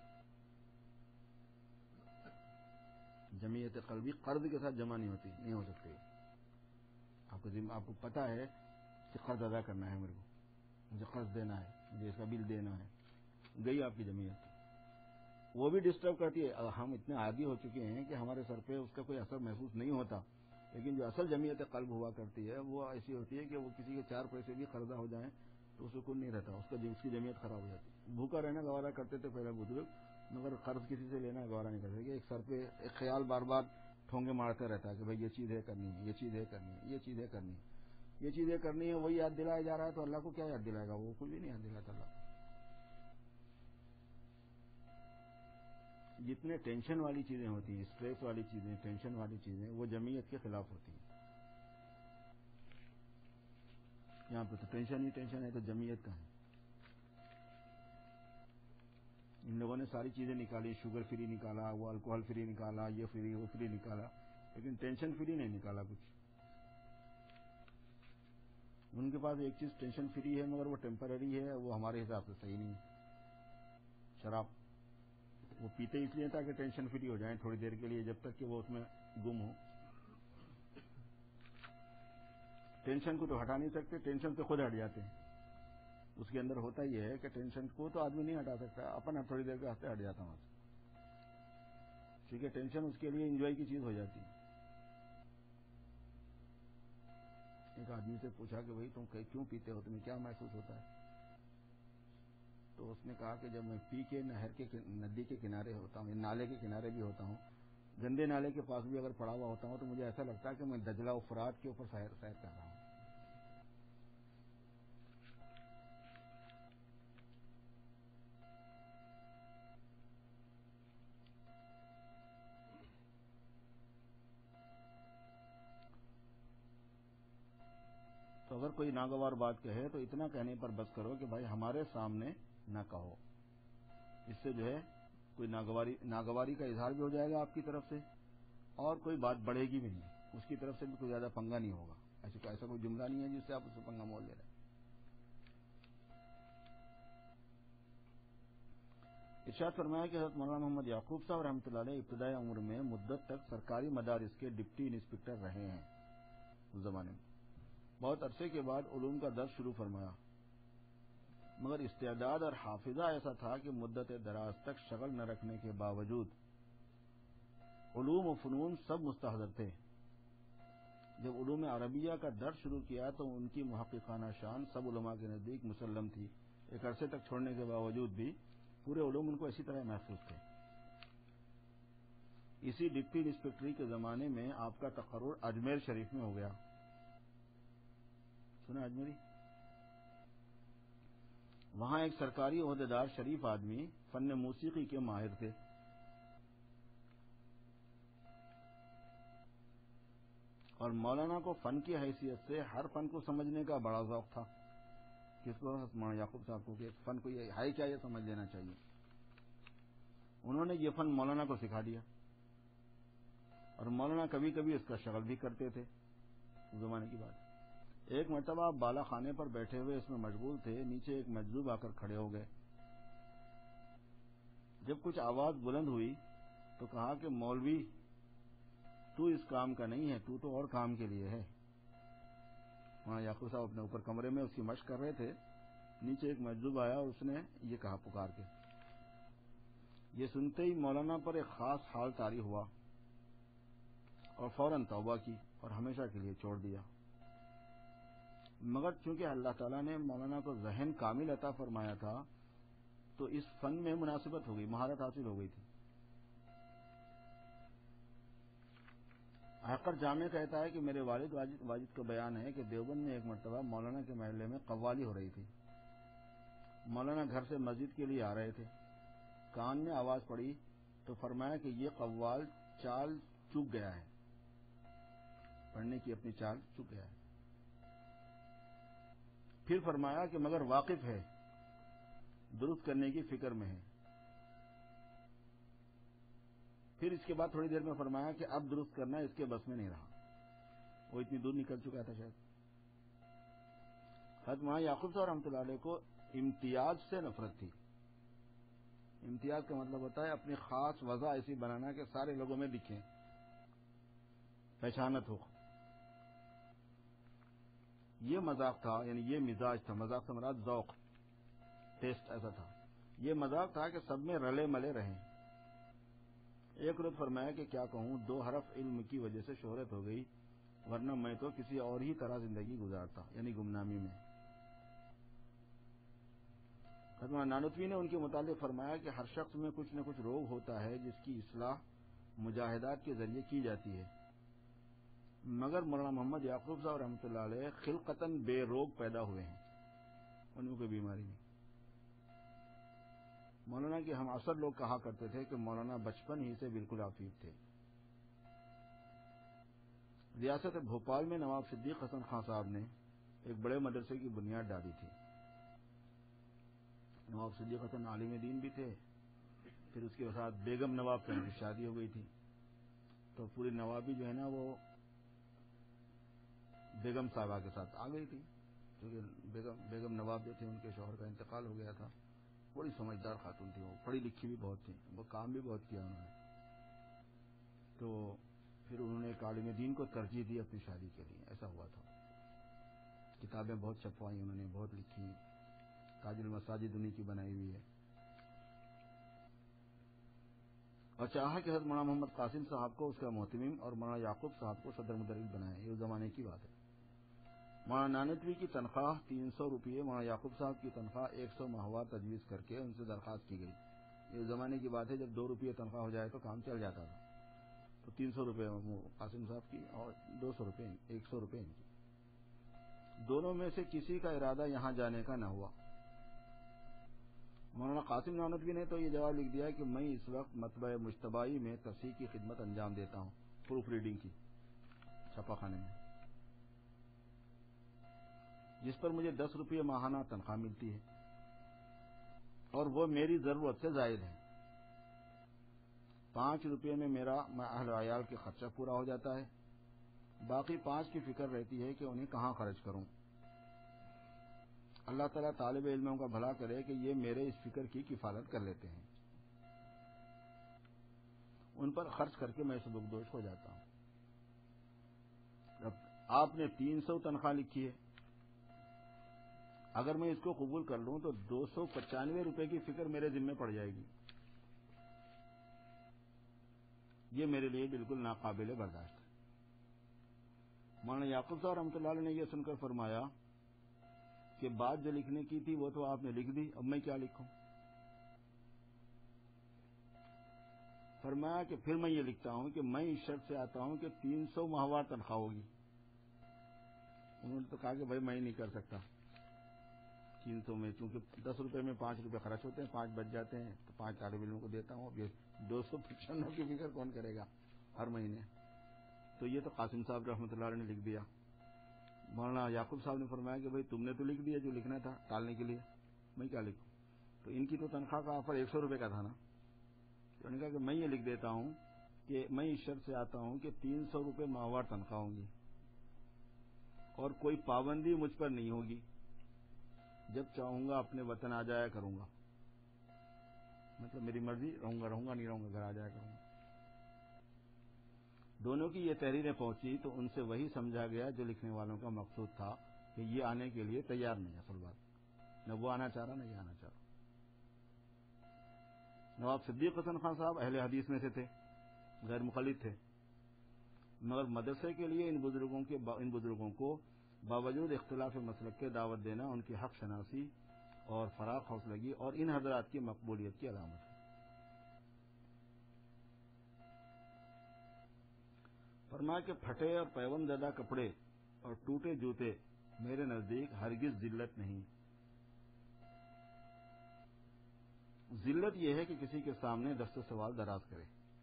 جمعیت قلبی قرض کے ساتھ جمع نہیں ہوتی، نہیں ہو سکتی۔ آپ کو آپ کو پتا ہے کہ قرض ادا کرنا ہے، میرے کو مجھے قرض دینا ہے، مجھے اس کا بل دینا ہے، گئی آپ کی جمعیت، وہ بھی ڈسٹرب کرتی ہے۔ ہم اتنے عادی ہو چکے ہیں کہ ہمارے سر پہ اس کا کوئی اثر محسوس نہیں ہوتا، لیکن جو اصل جمعیت قلب ہوا کرتی ہے وہ ایسی ہوتی ہے کہ وہ کسی کے چار پیسے بھی قرضہ ہو جائیں تو سکون نہیں رہتا، اس کا اس کی جمعیت خراب ہو جاتی ہے۔ بھوکا رہنا گوارا کرتے تھے پہلے بزرگ، مگر قرض کسی سے لینا گوارا نہیں کرتے، کہ ایک سر پہ ایک خیال بار بار ٹھونگے مارتا رہتا ہے کہ بھائی یہ چیز ہے کرنی ہے، یہ چیز ہے کرنی ہے، یہ چیز ہے کرنی ہے، یہ چیزیں کرنی ہے، وہی یاد دلایا جا رہا ہے، تو اللہ کو کیا یاد دلائے گا؟ وہ کچھ بھی نہیں یاد دلاتا اللہ کو۔ جتنے ٹینشن والی چیزیں ہوتی ہیں، اسٹریس والی چیزیں، ٹینشن والی چیزیں، وہ جمعیت کے خلاف ہوتی ہیں۔ یہاں پہ تو ٹینشن ہی ٹینشن ہے، تو جمعیت کا ہے۔ ان لوگوں نے ساری چیزیں نکالی، شوگر فری نکالا، وہ الکوہل فری نکالا، یہ فری وہ فری نکالا، لیکن ٹینشن فری نہیں نکالا کچھ۔ ان کے پاس ایک چیز ٹینشن فری ہے، مگر وہ ٹیمپرری ہے، وہ ہمارے حساب سے صحیح نہیں ہے، شراب۔ وہ پیتے اس لیے تاکہ ٹینشن فری ہو جائیں تھوڑی دیر کے لیے، جب تک کہ وہ اس میں گم ہو. ٹینشن کو تو ہٹا نہیں سکتے، ٹینشن سے خود ہٹ جاتے ہیں. اس کے اندر ہوتا یہ ہے کہ ٹینشن کو تو آدمی نہیں ہٹا سکتا، اپن تھوڑی دیر کے ہفتے ہٹ جاتا ہوں. ٹھیک ہے، ٹینشن اس کے لیے انجوائے کی چیز ہو جاتی ہے. ایک آدمی سے پوچھا کہ بھائی تم کیوں پیتے ہو، تمہیں کیا محسوس ہوتا ہے؟ تو اس نے کہا کہ جب میں پی کے نہر کے ندی کے کنارے ہوتا ہوں، نالے کے کنارے بھی ہوتا ہوں، گندے نالے کے پاس بھی اگر پڑا ہوا ہوتا ہوں، تو مجھے ایسا لگتا ہے کہ میں دجلہ و فرات کے اوپر سیر سیر کر رہا ہوں. تو اگر کوئی ناگوار بات کہے تو اتنا کہنے پر بس کرو کہ بھائی ہمارے سامنے نہ کہو. اس سے جو ہے کوئی ناگواری ناگواری کا اظہار بھی ہو جائے گا آپ کی طرف سے، اور کوئی بات بڑھے گی بھی نہیں، اس کی طرف سے بھی کوئی زیادہ پنگا نہیں ہوگا. ایسا ایسا کوئی جملہ نہیں ہے جس سے آپ اس سے پنگا مول لے رہے ہیں. ارشاد فرمایا کہ حضرت مولانا محمد یعقوب صاحب رحمۃ اللہ علیہ ابتدائی عمر میں مدت تک سرکاری مدارس کے ڈپٹی انسپکٹر رہے ہیں. اس زمانے میں بہت عرصے کے بعد علوم کا درس شروع فرمایا، مگر استعداد اور حافظہ ایسا تھا کہ مدت دراز تک شغل نہ رکھنے کے باوجود علوم و فنون سب مستحضر تھے. جب علوم عربیہ کا درس شروع کیا تو ان کی محققانہ شان سب علماء کے نزدیک مسلم تھی. ایک عرصے تک چھوڑنے کے باوجود بھی پورے علوم ان کو اسی طرح محسوس تھے. اسی ڈپٹی انسپکٹری کے زمانے میں آپ کا تقرر اجمیر شریف میں ہو گیا. سنا اجمیری؟ وہاں ایک سرکاری عہدیدار شریف آدمی فن موسیقی کے ماہر تھے. اور مولانا کو فن کی حیثیت سے ہر فن کو سمجھنے کا بڑا ذوق تھا. کس کو؟ مولانا یعقوب صاحب کو، کہ فن کو یہ ہے کیا، یہ سمجھ لینا چاہیے. انہوں نے یہ فن مولانا کو سکھا دیا، اور مولانا کبھی کبھی اس کا شغل بھی کرتے تھے. اس زمانے کی بات. ایک مرتبہ آپ بالا خانے پر بیٹھے ہوئے اس میں مشغول تھے، نیچے ایک مجذوب آ کر کھڑے ہو گئے. جب کچھ آواز بلند ہوئی تو کہا کہ مولوی تو اس کام کا نہیں ہے، تو تو اور کام کے لیے ہے. وہاں یعقوب صاحب اپنے اوپر کمرے میں اس کی مشق کر رہے تھے. نیچے ایک مجذوب آیا اور اس نے یہ کہا پکار کے. یہ سنتے ہی مولانا پر ایک خاص حال طاری ہوا اور فوراً توبہ کی اور ہمیشہ کے لیے چھوڑ دیا. مگر چونکہ اللہ تعالیٰ نے مولانا کو ذہن کامل عطا فرمایا تھا تو اس فن میں مناسبت ہو گئی، مہارت حاصل ہو گئی تھی. حقر جامع کہتا ہے کہ میرے والد واجد واجد کا بیان ہے کہ دیوبند میں ایک مرتبہ مولانا کے محلے میں قوالی ہو رہی تھی. مولانا گھر سے مسجد کے لیے آ رہے تھے. کان میں آواز پڑی تو فرمایا کہ یہ قوال چال چوک گیا ہے، پڑھنے کی اپنی چال چوک گیا ہے. پھر فرمایا کہ مگر واقف ہے، درست کرنے کی فکر میں ہے. پھر اس کے بعد تھوڑی دیر میں فرمایا کہ اب درست کرنا اس کے بس میں نہیں رہا، وہ اتنی دور نکل چکا تھا شاید. حضرت مولانا یعقوب صاحب رحمۃ اللہ علیہ کو امتیاز سے نفرت تھی. امتیاز کا مطلب ہوتا ہے اپنی خاص وضع ایسی بنانا کہ سارے لوگوں میں دکھیں، پہچانت ہو. یہ مذاق تھا، یعنی یہ مزاج تھا. مذاق سے مراد ذوق، ٹیسٹ ایسا تھا. یہ مذاق تھا کہ سب میں رلے ملے رہیں. ایک روز فرمایا کہ کیا کہوں، دو حرف علم کی وجہ سے شہرت ہو گئی، ورنہ میں تو کسی اور ہی طرح زندگی گزارتا، یعنی گمنامی میں. حضرت نانوتوی نے ان کے متعلق فرمایا کہ ہر شخص میں کچھ نہ کچھ روگ ہوتا ہے جس کی اصلاح مجاہدات کے ذریعے کی جاتی ہے، مگر مولانا محمد یعقوب صاحب رحمۃ اللہ علیہ خلقتاً بے روگ پیدا ہوئے ہیں، ان میں کوئی بیماری نہیں. مولانا کے ہم عصر لوگ کہا کرتے تھے کہ مولانا بچپن ہی سے بالکل عفیف تھے. ریاست بھوپال میں نواب صدیق حسن خان صاحب نے ایک بڑے مدرسے کی بنیاد ڈالی تھی. نواب صدیق حسن عالم دین بھی تھے. پھر اس کے ساتھ بیگم نواب کی شادی ہو گئی تھی، تو پوری نوابی جو ہے نا وہ بیگم صاحبہ کے ساتھ آ گئی تھی، کیونکہ بیگم بیگم نواب جو تھے ان کے شوہر کا انتقال ہو گیا تھا. بڑی سمجھدار خاتون تھی، وہ پڑھی لکھی بھی بہت تھی، وہ کام بھی بہت کیا انہوں نے. تو پھر انہوں نے ایک عالم دین کو ترجیح دی اپنی شادی کے لیے. ایسا ہوا تھا. کتابیں بہت چھپوائی انہوں نے، بہت لکھی. تاج المساجد انہی کی بنائی ہوئی ہے. اور چاہا کہ حضرت مولانا محمد قاسم صاحب کو اس کا محتمم اور مولانا یعقوب صاحب کو صدر مدرس بنائے. یہ اس زمانے کی بات ہے. مولانا نانوتوی کی تنخواہ تین سو روپئے، مولانا یعقوب صاحب کی تنخواہ ایک سو ماہوار تجویز کر کے ان سے درخواست کی گئی. یہ اس زمانے کی بات ہے جب دو روپئے تنخواہ ہو جائے تو کام چل جاتا تھا. تو تین سو روپئے قاسم صاحب کی اور دو سو روپئے ایک سو روپئے ان کی. دونوں میں سے کسی کا ارادہ یہاں جانے کا نہ ہوا. مولانا قاسم نانوتوی نے تو یہ جواب لکھ دیا کہ میں اس وقت مطبع مجتبائی میں تصحیح کی خدمت انجام دیتا ہوں، پروف ریڈنگ کی، چھپا خانے میں، جس پر مجھے دس روپئے ماہانہ تنخواہ ملتی ہے اور وہ میری ضرورت سے زائد ہے. پانچ روپئے میں میرا میں اہل و عیال کے خرچہ پورا ہو جاتا ہے. باقی پانچ کی فکر رہتی ہے کہ انہیں کہاں خرچ کروں. اللہ تعالیٰ طالب علموں کا بھلا کرے کہ یہ میرے اس فکر کی کفالت کر لیتے ہیں. ان پر خرچ کر کے میں سبکدوش ہو جاتا ہوں. اب آپ نے تین سو تنخواہ لکھی ہے، اگر میں اس کو قبول کر لوں تو دو سو پچانوے روپے کی فکر میرے ذمہ پڑ جائے گی. یہ میرے لیے بالکل ناقابل برداشت ہے. مولانا یعقوب صاحب رحمۃ اللہ علیہ نے یہ سن کر فرمایا کہ بات جو لکھنے کی تھی وہ تو آپ نے لکھ دی، اب میں کیا لکھوں؟ فرمایا کہ پھر میں یہ لکھتا ہوں کہ میں اس شرط سے آتا ہوں کہ تین سو ماہوار تنخواہ ہوگی. انہوں نے تو کہا کہ بھائی میں نہیں کر سکتا تین سو میں، کیونکہ دس روپے میں پانچ روپے خرچ ہوتے ہیں، پانچ بچ جاتے ہیں تو پانچ طالب علموں کو دیتا ہوں. اب یہ دو سو پچانوے کی فکر کون کرے گا ہر مہینے؟ تو یہ تو قاسم صاحب رحمۃ اللہ علیہ نے لکھ دیا. مولانا یعقوب صاحب نے فرمایا کہ بھائی تم نے تو لکھ دیا جو لکھنا تھا ٹالنے کے لیے، میں کیا لکھوں؟ تو ان کی تو تنخواہ کا آفر ایک سو روپے کا تھا نا. تو انہوں نے کہا کہ میں یہ لکھ دیتا ہوں کہ میں اس شرط سے آتا ہوں کہ تین سو روپے ماہوار تنخواہ ہوں گی اور کوئی پابندی مجھ پر نہیں ہوگی. جب چاہوں گا اپنے وطن آ جایا کروں گا، مطلب میری مرضی، رہوں گا رہوں گا نہیں رہوں گا، گھر آ جایا کروں گا. دونوں کی یہ تحریریں پہنچی تو ان سے وہی سمجھا گیا جو لکھنے والوں کا مقصود تھا کہ یہ آنے کے لیے تیار نہیں. اصل بات نہ وہ آنا چاہ رہا نہ یہ آنا چاہ رہا. نواب صدیق حسن خان صاحب اہل حدیث میں سے تھے، غیر مخلد تھے، مگر مدرسے کے لیے ان بزرگوں کے ان بزرگوں کو باوجود اختلاف مسلک کے دعوت دینا ان کی حق شناسی اور فراخ حوصلگی اور ان حضرات کی مقبولیت کی علامت ہے. فرمایا کہ پھٹے اور پیوند زدہ کپڑے اور ٹوٹے جوتے میرے نزدیک ہرگز ذلت نہیں. ذلت یہ ہے کہ کسی کے سامنے دست سوال دراز کرے،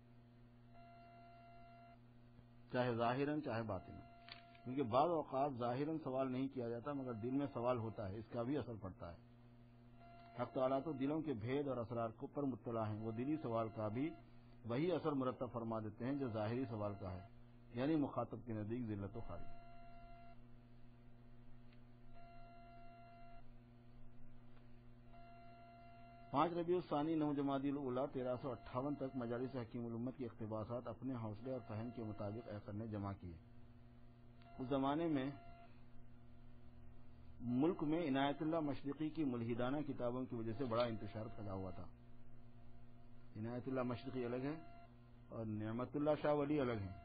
چاہے ظاہراً چاہے باطناً. کیونکہ بعض اوقات ظاہراً سوال نہیں کیا جاتا مگر دل میں سوال ہوتا ہے، اس کا بھی اثر پڑتا ہے. حق تعالیٰ تو دلوں کے بھید اور اسرار کو پر مطلع ہیں. وہ دلی سوال کا بھی وہی اثر مرتب فرما دیتے ہیں جو ظاہری سوال کا ہے، یعنی مخاطب کے نزدیک ذلت و خاری. پانچ ربیع الثانی نو جمادی الاولیٰ تیرہ سو اٹھاون تک مجالس حکیم الامت کے اقتباسات اپنے حوصلے اور فہم کے مطابق ایسر نے جمع کیے. اس زمانے میں ملک میں عنایت اللہ مشرقی کی ملحدانہ کتابوں کی وجہ سے بڑا انتشار پھیلا ہوا تھا. عنایت اللہ مشرقی الگ ہے اور نعمت اللہ شاہ ولی الگ ہیں.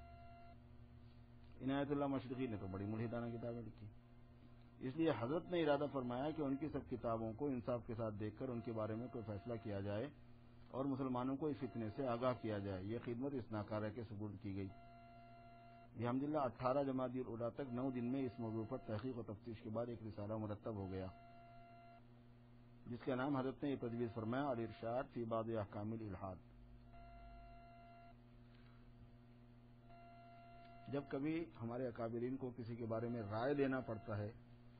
عنایت اللہ مشرقی نے تو بڑی ملحدانہ کتابیں لکھی، اس لیے حضرت نے ارادہ فرمایا کہ ان کی سب کتابوں کو انصاف کے ساتھ دیکھ کر ان کے بارے میں کوئی فیصلہ کیا جائے اور مسلمانوں کو اس فتنے سے آگاہ کیا جائے. یہ خدمت اس ناکارہ کے سپرد کی گئی. الحمدللہ اٹھارہ جمادی الاولیٰ تک نو دن میں اس موضوع پر تحقیق و تفتیش کے بعد ایک رسالہ مرتب ہو گیا جس کا نام حضرت نے یہ تجویز فرمایا الارشاد فی بعض احکام الالحاد. جب کبھی ہمارے اکابرین کو کسی کے بارے میں رائے دینا پڑتا ہے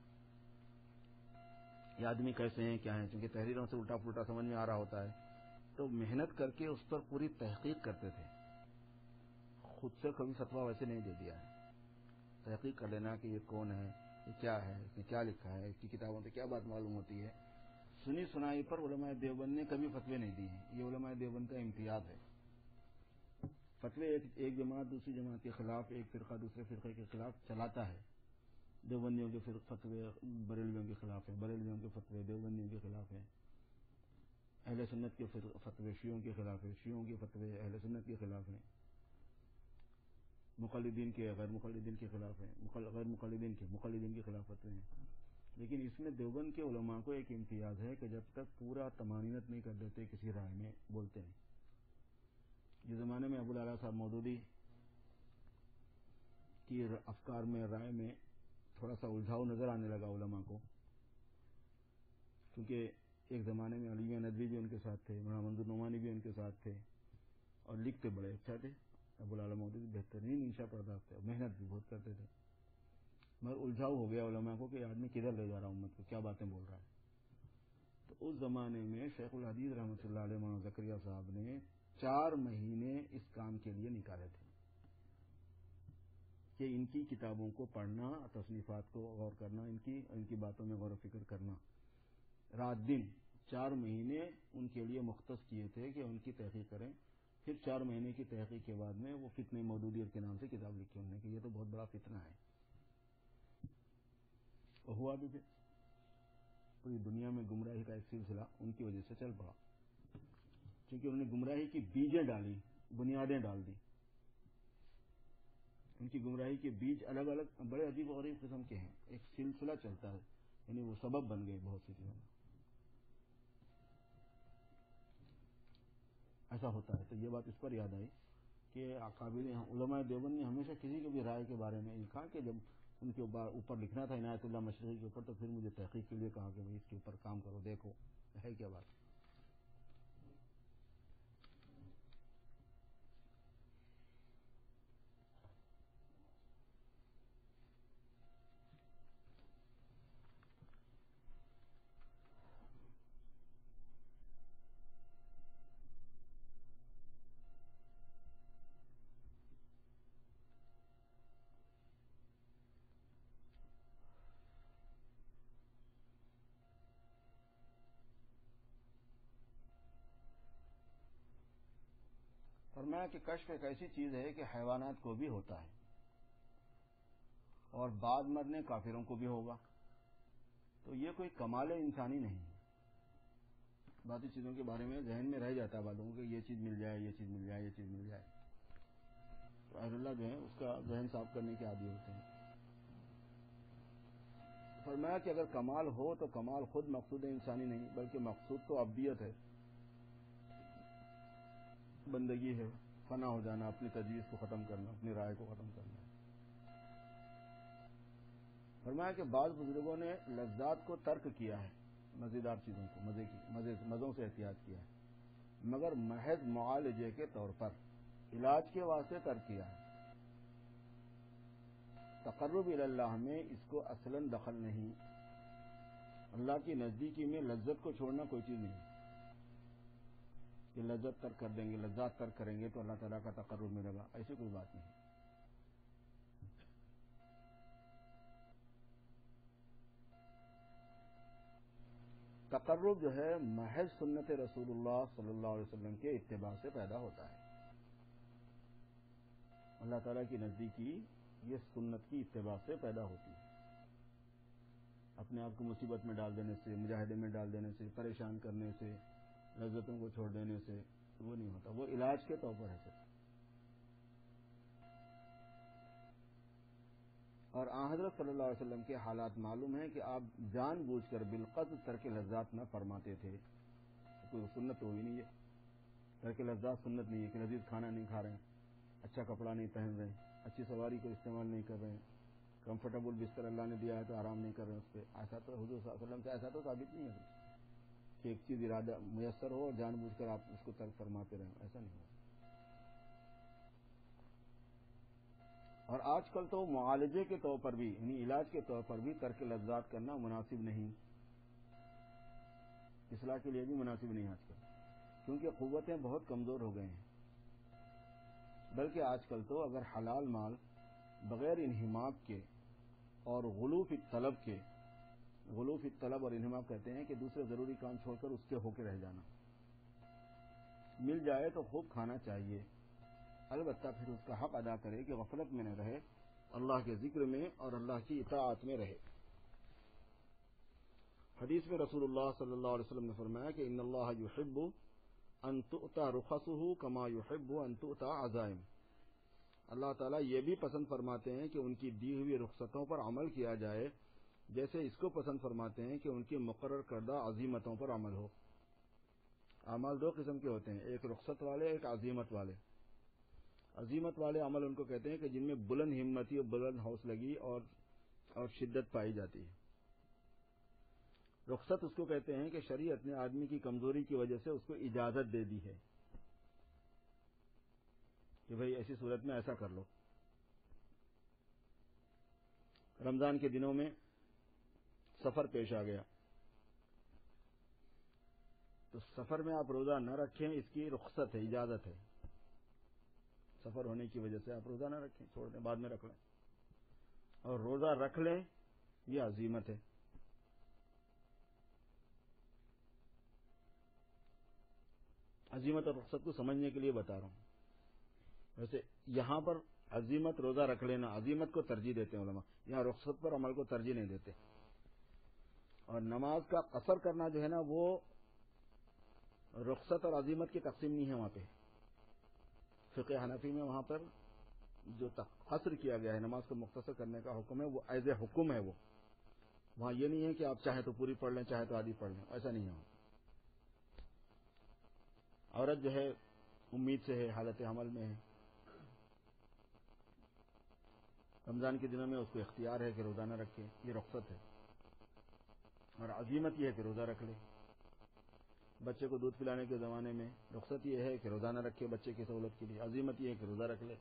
یہ آدمی کیسے ہیں کیا ہیں، چونکہ تحریروں سے الٹا پلٹا سمجھ میں آ رہا ہوتا ہے، تو محنت کر کے اس پر پوری تحقیق کرتے تھے. خود سے کبھی فتویٰ ویسے نہیں دے دیا ہے. تحقیق کر لینا کہ یہ کون ہے، یہ کیا ہے، اس نے کیا لکھا ہے، اس کی کتابوں سے کیا بات معلوم ہوتی ہے. سنی سنائی پر علماء دیوبند نے کبھی فتوے نہیں دیے ہیں. یہ علماء دیوبند کا امتیاز ہے. فتوے ایک ایک جماعت دوسری جماعت کے خلاف، ایک فرقہ دوسرے فرقے کے خلاف چلاتا ہے. دیوبندیوں کے فتوے بریلویوں کے خلاف ہیں، بریلویوں کے فتوے دیوبندیوں کے خلاف ہیں. اہل سنت کے فتوے شیعوں کے خلاف ہیں، شیعوں کے فتوے اہل سنت کے خلاف ہیں. مقلدین کے غیر مقلدین کے خلاف ہیں، غیر مقلدین کے مقلدین کے خلاف فتوے ہیں. لیکن اس میں دیوبند کے علماء کو ایک امتیاز ہے کہ جب تک پورا تمانینت نہیں کر دیتے کسی رائے میں بولتے نہیں. جس زمانے میں ابو العلا صاحب مودودی کی افکار میں رائے میں تھوڑا سا الجھاؤ نظر آنے لگا علماء کو، کیونکہ ایک زمانے میں علی ندوی بھی ان کے ساتھ تھے، مولانا منظور نعمانی بھی ان کے ساتھ تھے، اور لکھتے بڑے اچھا تھے. ابو العلا مودودی بہترین انشا پرداخت تھے، محنت بھی بہت کرتے تھے. مگر الجھاؤ ہو گیا علماء کو کہ یہ آدمی کدھر لے جا رہا امت کو، کیا باتیں بول رہا ہے. تو اس زمانے میں شیخ الحدیث رحمۃ اللہ علیہ مولانا زکریا صاحب نے چار مہینے اس کام کے لیے نکالے تھے کہ ان کی کتابوں کو پڑھنا، تصنیفات کو غور کرنا، ان کی ان کی باتوں میں غور و فکر کرنا. رات دن چار مہینے ان کے لیے مختص کیے تھے کہ ان کی تحقیق کریں. پھر چار مہینے کی تحقیق کے بعد میں وہ فتنہ مودودیت کے نام سے کتاب لکھی انہوں نے کہ یہ تو بہت بڑا فتنہ ہے. اور ہوا بھی پھر پوری دنیا میں گمراہی کا ایک سلسلہ ان کی وجہ سے چل پڑا، کیونکہ انہوں نے گمراہی کی بیجیں ڈالی، بنیادیں ڈال دی. ان کی گمراہی کے بیج الگ الگ بڑے عجیب و غریب قسم کے ہیں، ایک سلسلہ چلتا ہے، یعنی وہ سبب بن گئے بہت سی چیزوں میں. ایسا ہوتا ہے. تو یہ بات اس پر یاد آئی کہ اکابر علماء دیوبند نے ہمیشہ کسی کے بھی رائے کے بارے میں لکھا کہ جب ان کے اوپر لکھنا تھا عنایت اللہ مشرقی کے اوپر تو پھر مجھے تحقیق کے لیے کہا کہ بھائی اس کے اوپر کام کرو، دیکھو ہے کیا بات. فرمایا کہ کشف ایک ایسی چیز ہے کہ حیوانات کو بھی ہوتا ہے اور بعد مرنے کافروں کو بھی ہوگا. تو یہ کوئی کمال انسانی نہیں ہے. باقی چیزوں کے بارے میں ذہن میں رہ جاتا ہے بعدوں کہ یہ چیز مل جائے، یہ چیز مل جائے، یہ چیز مل جائے. تو اہل اللہ جو ہے اس کا ذہن صاف کرنے کے عادی ہوتے ہیں. فرمایا کہ اگر کمال ہو تو کمال خود مقصود انسانی نہیں بلکہ مقصود تو ابدیت ہے، بندگی ہے، فنا ہو جانا، اپنی تجویز کو ختم کرنا، اپنی رائے کو ختم کرنا. فرمایا کہ بعض بزرگوں نے لذات کو ترک کیا ہے، مزیدار چیزوں کو، مزے کی مزے مزوں سے احتیاط کیا ہے، مگر محض معالجے کے طور پر، علاج کے واسطے ترک کیا ہے. تقرب الی اللہ میں اس کو اصلاً دخل نہیں. اللہ کی نزدیکی میں لذت کو چھوڑنا کوئی چیز نہیں کہ لذت ترک کر دیں گے، لذات ترک کریں گے تو اللہ تعالیٰ کا تقرب ملے گا، ایسی کوئی بات نہیں. تقرب جو ہے محض سنت رسول اللہ صلی اللہ علیہ وسلم کے اتباع سے پیدا ہوتا ہے. اللہ تعالیٰ کی نزدیکی یہ سنت کی اتباع سے پیدا ہوتی ہے. اپنے آپ کو مصیبت میں ڈال دینے سے، مجاہدے میں ڈال دینے سے، پریشان کرنے سے، لذتوں کو چھوڑ دینے سے وہ نہیں ہوتا. وہ علاج کے طور پر ہے صرف. اور آن حضرت صلی اللہ علیہ وسلم کے حالات معلوم ہیں کہ آپ جان بوجھ کر بالقصد ترک لذات نہ فرماتے تھے. کوئی سنت تو ہوئی نہیں ہے. ترک لذات سنت نہیں ہے کہ لذیذ کھانا نہیں کھا رہے ہیں، اچھا کپڑا نہیں پہن رہے ہیں، اچھی سواری کو استعمال نہیں کر رہے ہیں، کمفرٹیبل بستر اللہ نے دیا ہے تو آرام نہیں کر رہے ہیں اس پہ. ایسا تو حضور صلی اللہ علیہ وسلم سے ایسا تو ثابت نہیں ہے کہ ایک چیز ارادہ میسر ہو اور جان بوجھ کر آپ اس کو ترک فرماتے رہیں، ایسا نہیں ہو. اور آج کل تو معالجے کے طور پر بھی، یعنی علاج کے طور پر بھی ترک لذات کرنا مناسب نہیں، اصلاح کے لیے بھی مناسب نہیں آج کل، کیونکہ قوتیں بہت کمزور ہو گئے ہیں. بلکہ آج کل تو اگر حلال مال بغیر انہماک کے اور غلو فی طلب کے غلو فی الطلب اور انہمام کہتے ہیں کہ دوسرے ضروری کام چھوڑ کر اس کے ہو کے رہ جانا. مل جائے تو خوب کھانا چاہیے، البتہ پھر اس کا حق ادا کرے کہ غفلت میں نہ رہے، اللہ کے ذکر میں اور اللہ کی اطاعت میں رہے. حدیث میں رسول اللہ صلی اللہ علیہ وسلم نے فرمایا کہ ان اللہ یحب ان تؤتى رخصه کما یحب ان تؤتى عزائم. اللہ تعالیٰ یہ بھی پسند فرماتے ہیں کہ ان کی دی ہوئی رخصتوں پر عمل کیا جائے، جیسے اس کو پسند فرماتے ہیں کہ ان کی مقرر کردہ عزیمتوں پر عمل ہو. اعمال دو قسم کے ہوتے ہیں، ایک رخصت والے، ایک عزیمت والے. عزیمت والے عمل ان کو کہتے ہیں کہ جن میں بلند ہمتی اور بلند حوصلگی اور اور شدت پائی جاتی ہے. رخصت اس کو کہتے ہیں کہ شریعت نے آدمی کی کمزوری کی وجہ سے اس کو اجازت دے دی ہے کہ بھئی ایسی صورت میں ایسا کر لو. رمضان کے دنوں میں سفر پیش آ گیا تو سفر میں آپ روزہ نہ رکھیں، اس کی رخصت ہے، اجازت ہے. سفر ہونے کی وجہ سے آپ روزہ نہ رکھیں، چھوڑ دیں، بعد میں رکھ لیں. اور روزہ رکھ لیں، یہ عزیمت ہے. عزیمت اور رخصت کو سمجھنے کے لیے بتا رہا ہوں. ویسے یہاں پر عزیمت روزہ رکھ لینا، عزیمت کو ترجیح دیتے ہیں علماء، یہاں رخصت پر عمل کو ترجیح نہیں دیتے. اور نماز کا قصر کرنا جو ہے نا، وہ رخصت اور عزیمت کی تقسیم نہیں ہے. وہاں پہ فقہ حنفی میں وہاں پر جو قصر کیا گیا ہے، نماز کو مختصر کرنے کا حکم ہے، وہ ایز اے حکم ہے. وہ وہاں یہ نہیں ہے کہ آپ چاہے تو پوری پڑھ لیں، چاہے تو آدھی پڑھ لیں، ایسا نہیں ہے. عورت جو ہے امید سے ہے، حالت حمل میں ہے، رمضان کے دنوں میں اس کو اختیار ہے کہ روزہ نہ رکھے، یہ رخصت ہے. اور عزیمت یہ ہے کہ روزہ رکھ لے. بچے کو دودھ پلانے کے زمانے میں رخصت یہ ہے کہ روزہ نہ رکھے بچے کی سہولت کے لیے، عزیمت یہ ہے کہ روزہ رکھ لے.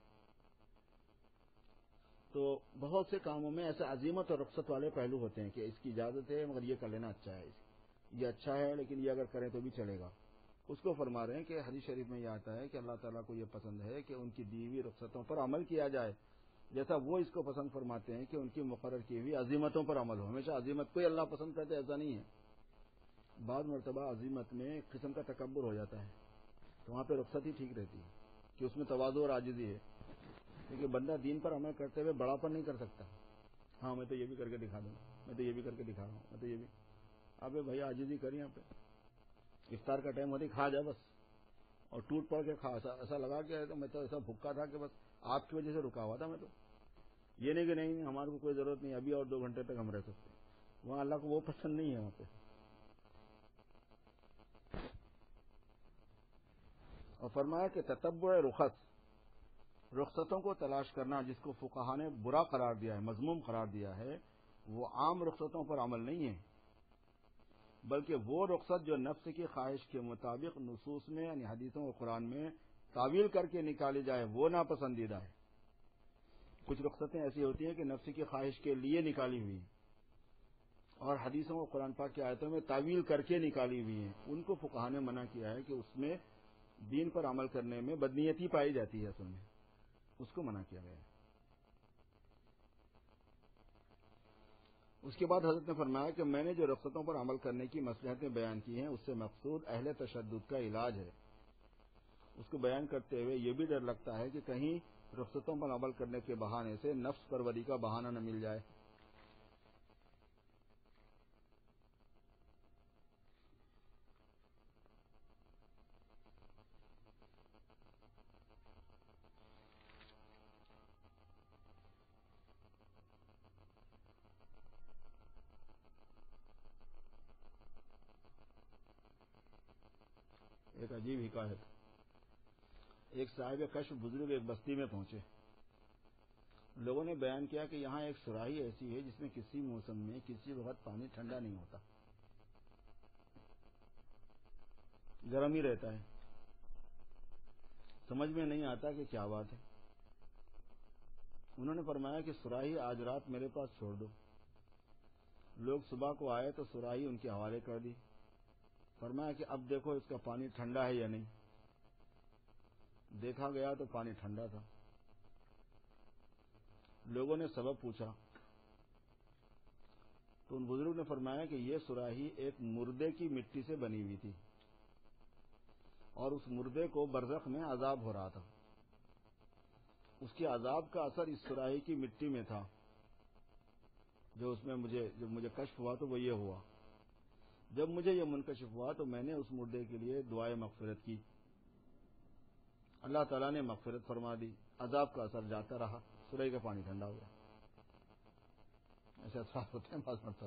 تو بہت سے کاموں میں ایسے عزیمت اور رخصت والے پہلو ہوتے ہیں کہ اس کی اجازت ہے مگر یہ کر لینا اچھا ہے، یہ اچھا ہے لیکن یہ اگر کریں تو بھی چلے گا. اس کو فرما رہے ہیں کہ حدیث شریف میں یہ آتا ہے کہ اللہ تعالیٰ کو یہ پسند ہے کہ ان کی دی ہوئی رخصتوں پر عمل کیا جائے، جیسا وہ اس کو پسند فرماتے ہیں کہ ان کی مقرر کی ہوئی عزیمتوں پر عمل ہو. ہمیشہ عزیمت کو ہی اللہ پسند کرتے، ایسا نہیں ہے. بعض مرتبہ عزیمت میں ایک قسم کا تکبر ہو جاتا ہے تو وہاں پہ رخصت ہی ٹھیک رہتی ہے کہ اس میں تواضع اور عاجزی ہے. کیونکہ بندہ دین پر عمل کرتے ہوئے بڑاپن نہیں کر سکتا. ہاں میں تو یہ بھی کر کے دکھا دوں، میں تو یہ بھی کر کے دکھا رہا ہوں، میں تو یہ بھی. ابے بھائی عاجزی کر یہاں پہ. افطار کا ٹائم ہوتی کھا جا بس، اور ٹوٹ پڑ کے کھا. ایسا لگا کہ تو میں تو ایسا بھوکا تھا کہ بس آپ کی وجہ سے رکا ہوا تھا. میں تو یہ نہیں کہ نہیں ہمارے کو کوئی ضرورت نہیں، ابھی اور دو گھنٹے تک ہم رہ سکتے ہیں. وہاں اللہ کو وہ پسند نہیں ہے. وہاں پہ اور فرمایا کہ تتبع رخص، رخصتوں کو تلاش کرنا جس کو فقہا نے برا قرار دیا ہے، مذموم قرار دیا ہے، وہ عام رخصتوں پر عمل نہیں ہے، بلکہ وہ رخصت جو نفس کی خواہش کے مطابق نصوص میں یعنی حدیثوں اور قرآن میں تعویل کر کے نکالی جائے وہ ناپسندیدہ ہے. کچھ رخصتیں ایسی ہوتی ہیں کہ نفس کی خواہش کے لیے نکالی ہوئی ہیں اور حدیثوں اور قرآن پاک کی آیتوں میں تعویل کر کے نکالی ہوئی ہیں. ان کو فقہا نے منع کیا ہے کہ اس میں دین پر عمل کرنے میں بدنیتی پائی جاتی ہے. اصل میں اس کو منع کیا گیا ہے. اس کے بعد حضرت نے فرمایا کہ میں نے جو رخصتوں پر عمل کرنے کی مصلحتیں بیان کی ہیں اس سے مقصود اہل تشدد کا علاج ہے. اس کو بیان کرتے ہوئے یہ بھی ڈر لگتا ہے کہ کہیں رخصتوں پر عمل کرنے کے بہانے سے نفس پروری کا بہانہ نہ مل جائے. ایک عجیب حکایت. ایک صاحب کشف بزرگ ایک بستی میں پہنچے. لوگوں نے بیان کیا کہ یہاں ایک سراہی ایسی ہے جس میں کسی موسم میں کسی وقت پانی ٹھنڈا نہیں ہوتا، گرم ہی رہتا ہے. سمجھ میں نہیں آتا کہ کیا بات ہے. انہوں نے فرمایا کہ سراہی آج رات میرے پاس چھوڑ دو. لوگ صبح کو آئے تو سراہی ان کے حوالے کر دی. فرمایا کہ اب دیکھو اس کا پانی ٹھنڈا ہے یا نہیں. دیکھا گیا تو پانی ٹھنڈا تھا. لوگوں نے سبب پوچھا تو ان بزرگ نے فرمایا کہ یہ سراہی ایک مردے کی مٹی سے بنی ہوئی تھی اور اس مردے کو برزخ میں عذاب ہو رہا تھا. اس کے عذاب کا اثر اس سراہی کی مٹی میں تھا. جو اس میں مجھے جب مجھے کشف ہوا تو وہ یہ ہوا. جب مجھے یہ منکشف ہوا تو میں نے اس مردے کے لیے دعائے مغفرت کی. اللہ تعالیٰ نے مغفرت فرما دی. عذاب کا اثر جاتا رہا. سراہی کا پانی ٹھنڈا ہو گیا. ایسے اثرات ہوتے ہیں بعض مرتبہ.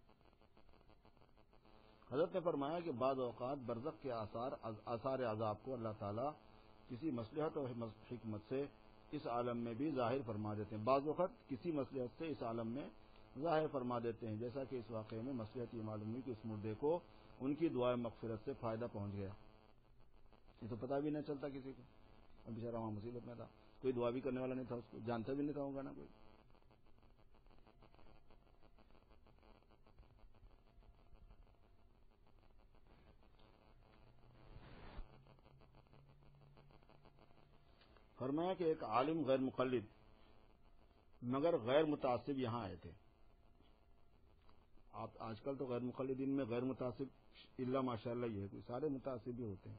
حضرت نے فرمایا کہ بعض اوقات برزخ کے آثار آثار عذاب کو اللہ تعالیٰ کسی مصلحت اور حکمت سے اس عالم میں بھی ظاہر فرما دیتے ہیں. بعض وقت کسی مصلحت سے اس عالم میں ظاہر فرما دیتے ہیں، جیسا کہ اس واقعے میں مصلحت یہ معلوم ہوئی کہ اس مردے کو ان کی دعائے مغفرت سے فائدہ پہنچ گیا. یہ تو پتہ بھی نہیں چلتا کسی کو. اور بیچارہ وہاں مصیبت میں تھا، کوئی دعا بھی کرنے والا نہیں تھا، اس کو جانتا بھی نہیں تھا ہوگا نا کوئی. فرمایا کہ ایک عالم غیر مقلد مگر غیر متعصب یہاں آئے تھے. آپ آج کل تو غیر مقلدین میں غیر متعصب الا ماشاء اللہ یہ ہے، کوئی سارے متعصب بھی ہوتے ہیں.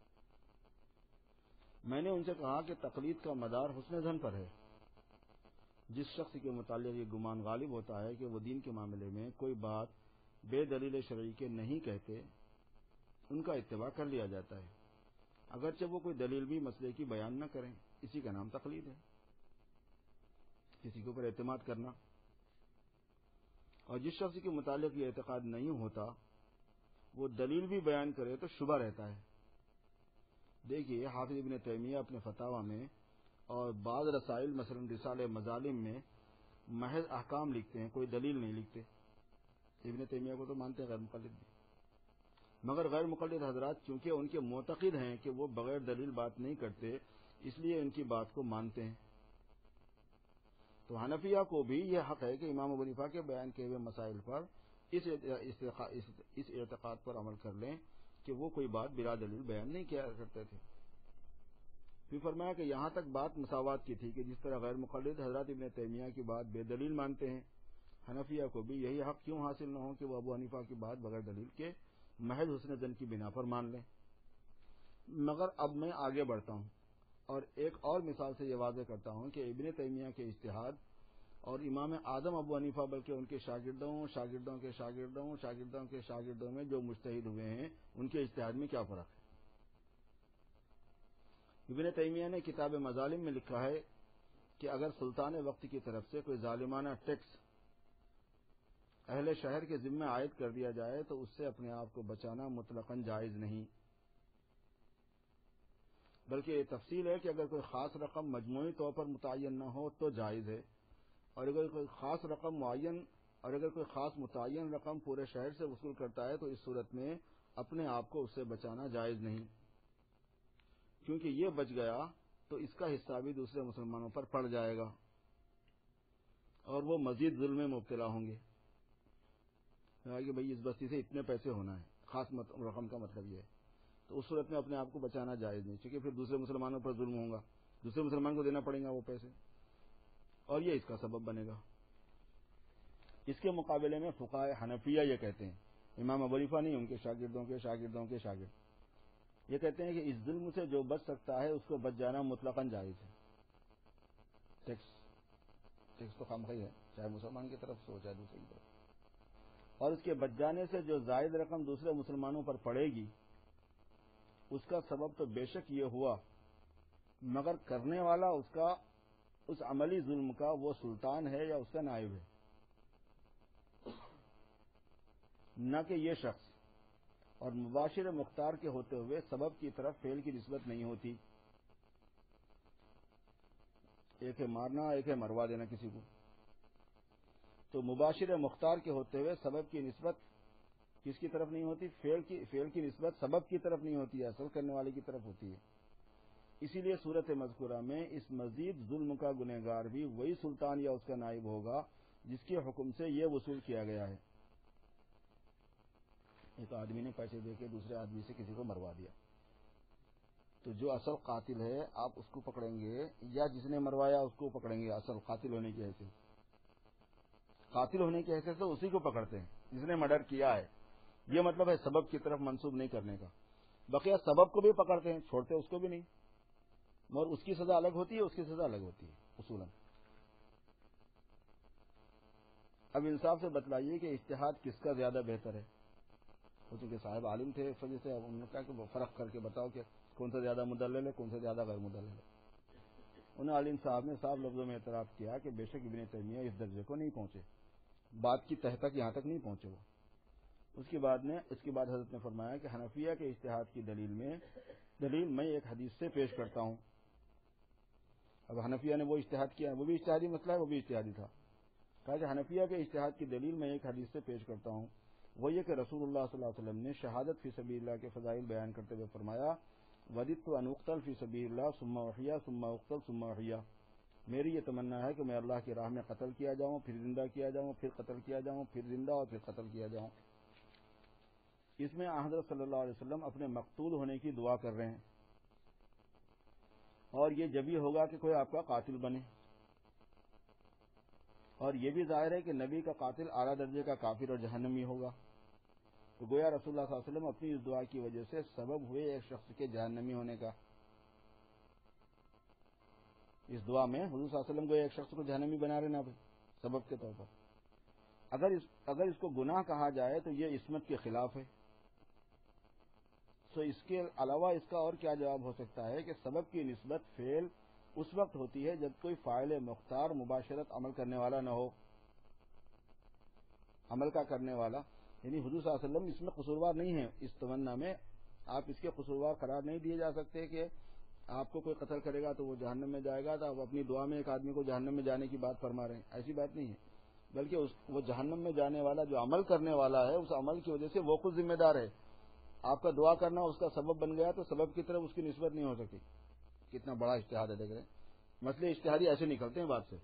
میں نے ان سے کہا کہ تقلید کا مدار حسن ظن پر ہے. جس شخص کے متعلق یہ گمان غالب ہوتا ہے کہ وہ دین کے معاملے میں کوئی بات بے دلیل شرعی کے نہیں کہتے، ان کا اتباع کر لیا جاتا ہے، اگرچہ وہ کوئی دلیل بھی مسئلے کی بیان نہ کریں. اسی کا نام تقلید ہے، کسی کے اوپر اعتماد کرنا. اور جس شخص کے متعلق یہ اعتقاد نہیں ہوتا وہ دلیل بھی بیان کرے تو شبہ رہتا ہے. دیکھیے حافظ ابن تیمیہ اپنے فتاوی میں اور بعض رسائل مثلا رسالہ مظالم میں محض احکام لکھتے ہیں، کوئی دلیل نہیں لکھتے. ابن تیمیہ کو تو مانتے ہیں غیر مقلد بھی، مگر غیر مقلد حضرات چونکہ ان کے معتقد ہیں کہ وہ بغیر دلیل بات نہیں کرتے، اس لیے ان کی بات کو مانتے ہیں. تو حنفیہ کو بھی یہ حق ہے کہ امام ابو حنیفہ کے بیان کیے ہوئے مسائل پر اس اس اعتقاد پر عمل کر لیں کہ وہ کوئی بات بلا دلیل بیان نہیں کیا کرتے تھے. پھر فرمایا کہ یہاں تک بات مساوات کی تھی کہ جس طرح غیر مقلد حضرت ابن تیمیہ کی بات بے دلیل مانتے ہیں، حنفیہ کو بھی یہی حق کیوں حاصل نہ ہو کہ وہ ابو حنیفہ کی بات بغیر دلیل کے محض حسن ظن کی بنا پر مان لیں. مگر اب میں آگے بڑھتا ہوں اور ایک اور مثال سے یہ واضح کرتا ہوں کہ ابن تیمیہ کے اجتہاد اور امام اعظم ابو حنیفہ بلکہ ان کے شاگردوں شاگردوں کے شاگردوں شاگردوں کے شاگردوں میں جو مجتہد ہوئے ہیں ان کے اجتہاد میں کیا فرق ہے. ابن تیمیہ نے کتاب مظالم میں لکھا ہے کہ اگر سلطان وقت کی طرف سے کوئی ظالمانہ ٹیکس اہل شہر کے ذمہ عائد کر دیا جائے تو اس سے اپنے آپ کو بچانا مطلقاً جائز نہیں، بلکہ یہ تفصیل ہے کہ اگر کوئی خاص رقم مجموعی طور پر متعین نہ ہو تو جائز ہے، اور اگر کوئی خاص رقم معین اور اگر کوئی خاص متعین رقم پورے شہر سے وصول کرتا ہے تو اس صورت میں اپنے آپ کو اس سے بچانا جائز نہیں، کیونکہ یہ بچ گیا تو اس کا حصہ بھی دوسرے مسلمانوں پر پڑ جائے گا اور وہ مزید ظلم میں مبتلا ہوں گے. کہ بھئی اس بستی سے اتنے پیسے ہونا ہے، خاص رقم کا مطلب یہ ہے، تو اس صورت میں اپنے آپ کو بچانا جائز نہیں، کیونکہ پھر دوسرے مسلمانوں پر ظلم ہوگا، دوسرے مسلمان کو دینا پڑے گا وہ پیسے اور یہ اس کا سبب بنے گا. اس کے مقابلے میں فقہائے حنفیہ یہ کہتے ہیں، امام ابو حنیفہ نہیں، ان کے شاگردوں کے شاگردوں کے شاگرد یہ کہتے ہیں کہ اس ظلم سے جو بچ سکتا ہے اس کو بچ جانا مطلقاً جائز ہے. ٹیکس ٹیکس تو خامخواہ ہے، چاہے مسلمان کی طرف سے ہو چاہے دوسرے کی طرف، اور اس کے بچ جانے سے جو زائد رقم دوسرے مسلمانوں پر پڑے گی اس کا سبب تو بے شک یہ ہوا، مگر کرنے والا اس کا اس عملی ظلم کا وہ سلطان ہے یا اس کا نائب ہے، نہ کہ یہ شخص. اور مباشر مختار کے ہوتے ہوئے سبب کی طرف فعل کی نسبت نہیں ہوتی. ایک ہے مارنا، ایک ہے مروا دینا کسی کو، تو مباشر مختار کے ہوتے ہوئے سبب کی نسبت کس کی طرف نہیں ہوتی؟ فعل کی فعل کی نسبت سبب کی طرف نہیں ہوتی ہے، اصل کرنے والے کی طرف ہوتی ہے. اسی لیے صورت مذکورہ میں اس مزید ظلم کا گنہگار بھی وہی سلطان یا اس کا نائب ہوگا جس کے حکم سے یہ وصول کیا گیا ہے. ایک آدمی نے پیسے دے کے دوسرے آدمی سے کسی کو مروا دیا، تو جو اصل قاتل ہے آپ اس کو پکڑیں گے یا جس نے مروایا اس کو پکڑیں گے اصل قاتل ہونے کی حیثیت؟ قاتل ہونے کی حیثیت سے اسی کو پکڑتے ہیں جس نے مرڈر کیا ہے. یہ مطلب ہے سبب کی طرف منسوب نہیں کرنے کا. بقیہ سبب کو بھی پکڑتے ہیں, چھوڑتے اس کو بھی نہیں, مگر اس کی سزا الگ ہوتی ہے, اس کی سزا الگ ہوتی ہے اصولاً. اب انصاف سے بتلائیے کہ اجتہاد کس کا زیادہ بہتر ہے. وہ چونکہ صاحب عالم تھے اس وجہ سے اب انہوں نے کہا کہ وہ فرق کر کے بتاؤ کہ کون سا زیادہ مدلل ہے, کون سا زیادہ غیر مدلل ہے. انہیں عالم صاحب نے صاحب لفظوں میں اعتراف کیا کہ بے شک ابن تیمیہ اس درجے کو نہیں پہنچے, بات کی تہ تک یہاں تک نہیں پہنچے وہ. اس کے بعد نے اس کے بعد حضرت نے فرمایا کہ حنفیہ کے اجتہاد کی دلیل میں دلیل میں ایک حدیث سے پیش کرتا ہوں. اب حنفیہ نے وہ اجتہاد کیا, وہ بھی اجتہادی مسئلہ ہے, وہ بھی اجتہادی تھا. کہا کہ حنفیہ کے اجتہاد کی دلیل میں ایک حدیث سے پیش کرتا ہوں, وہ یہ کہ رسول اللہ صلی اللہ علیہ وسلم نے شہادت فی سبیل اللہ کے فضائل بیان کرتے ہوئے فرمایا, وددت ان اقتل فی سبیل اللہ ثم احیا ثم اقتل ثم احیا. میری یہ تمنا ہے کہ میں اللہ کی راہ میں قتل کیا جاؤں, پھر زندہ کیا جاؤں, پھر قتل کیا جاؤں, پھر زندہ اور پھر قتل کیا جاؤں. اس میں حضرت صلی اللہ علیہ وسلم اپنے مقتول ہونے کی دعا کر رہے ہیں, اور یہ جبھی ہوگا کہ کوئی آپ کا قاتل بنے, اور یہ بھی ظاہر ہے کہ نبی کا قاتل اعلیٰ درجے کا کافر اور جہنمی ہوگا. تو گویا رسول اللہ صلی اللہ علیہ وسلم اپنی اس دعا کی وجہ سے سبب ہوئے ایک شخص کے جہنمی ہونے کا. اس دعا میں حضور صلی اللہ علیہ وسلم کو ایک شخص کو جہنمی بنا رہے نا سبب کے طور پر. اگر اس اگر اس کو گناہ کہا جائے تو یہ عصمت کے خلاف ہے. تو اس کے علاوہ اس کا اور کیا جواب ہو سکتا ہے کہ سبب کی نسبت فعل اس وقت ہوتی ہے جب کوئی فاعل مختار مباشرت عمل کرنے والا نہ ہو. عمل کا کرنے والا یعنی حضور صلی اللہ علیہ وسلم اس میں قصوروار نہیں ہے. اس تمنا میں آپ اس کے قصوروار قرار نہیں دیے جا سکتے کہ آپ کو کوئی قتل کرے گا تو وہ جہنم میں جائے گا, تو آپ اپنی دعا میں ایک آدمی کو جہنم میں جانے کی بات فرما رہے ہیں. ایسی بات نہیں ہے, بلکہ اس وہ جہنم میں جانے والا جو عمل کرنے والا ہے اس عمل کی وجہ سے وہ خود ذمہ دار ہے. آپ کا دعا کرنا اس کا سبب بن گیا تو سبب کی طرف اس کی نسبت نہیں ہو سکتی. کتنا بڑا اجتہاد ہے, دیکھ رہے ہیں مسئلے اجتہادی ایسے نکلتے ہیں بات سے.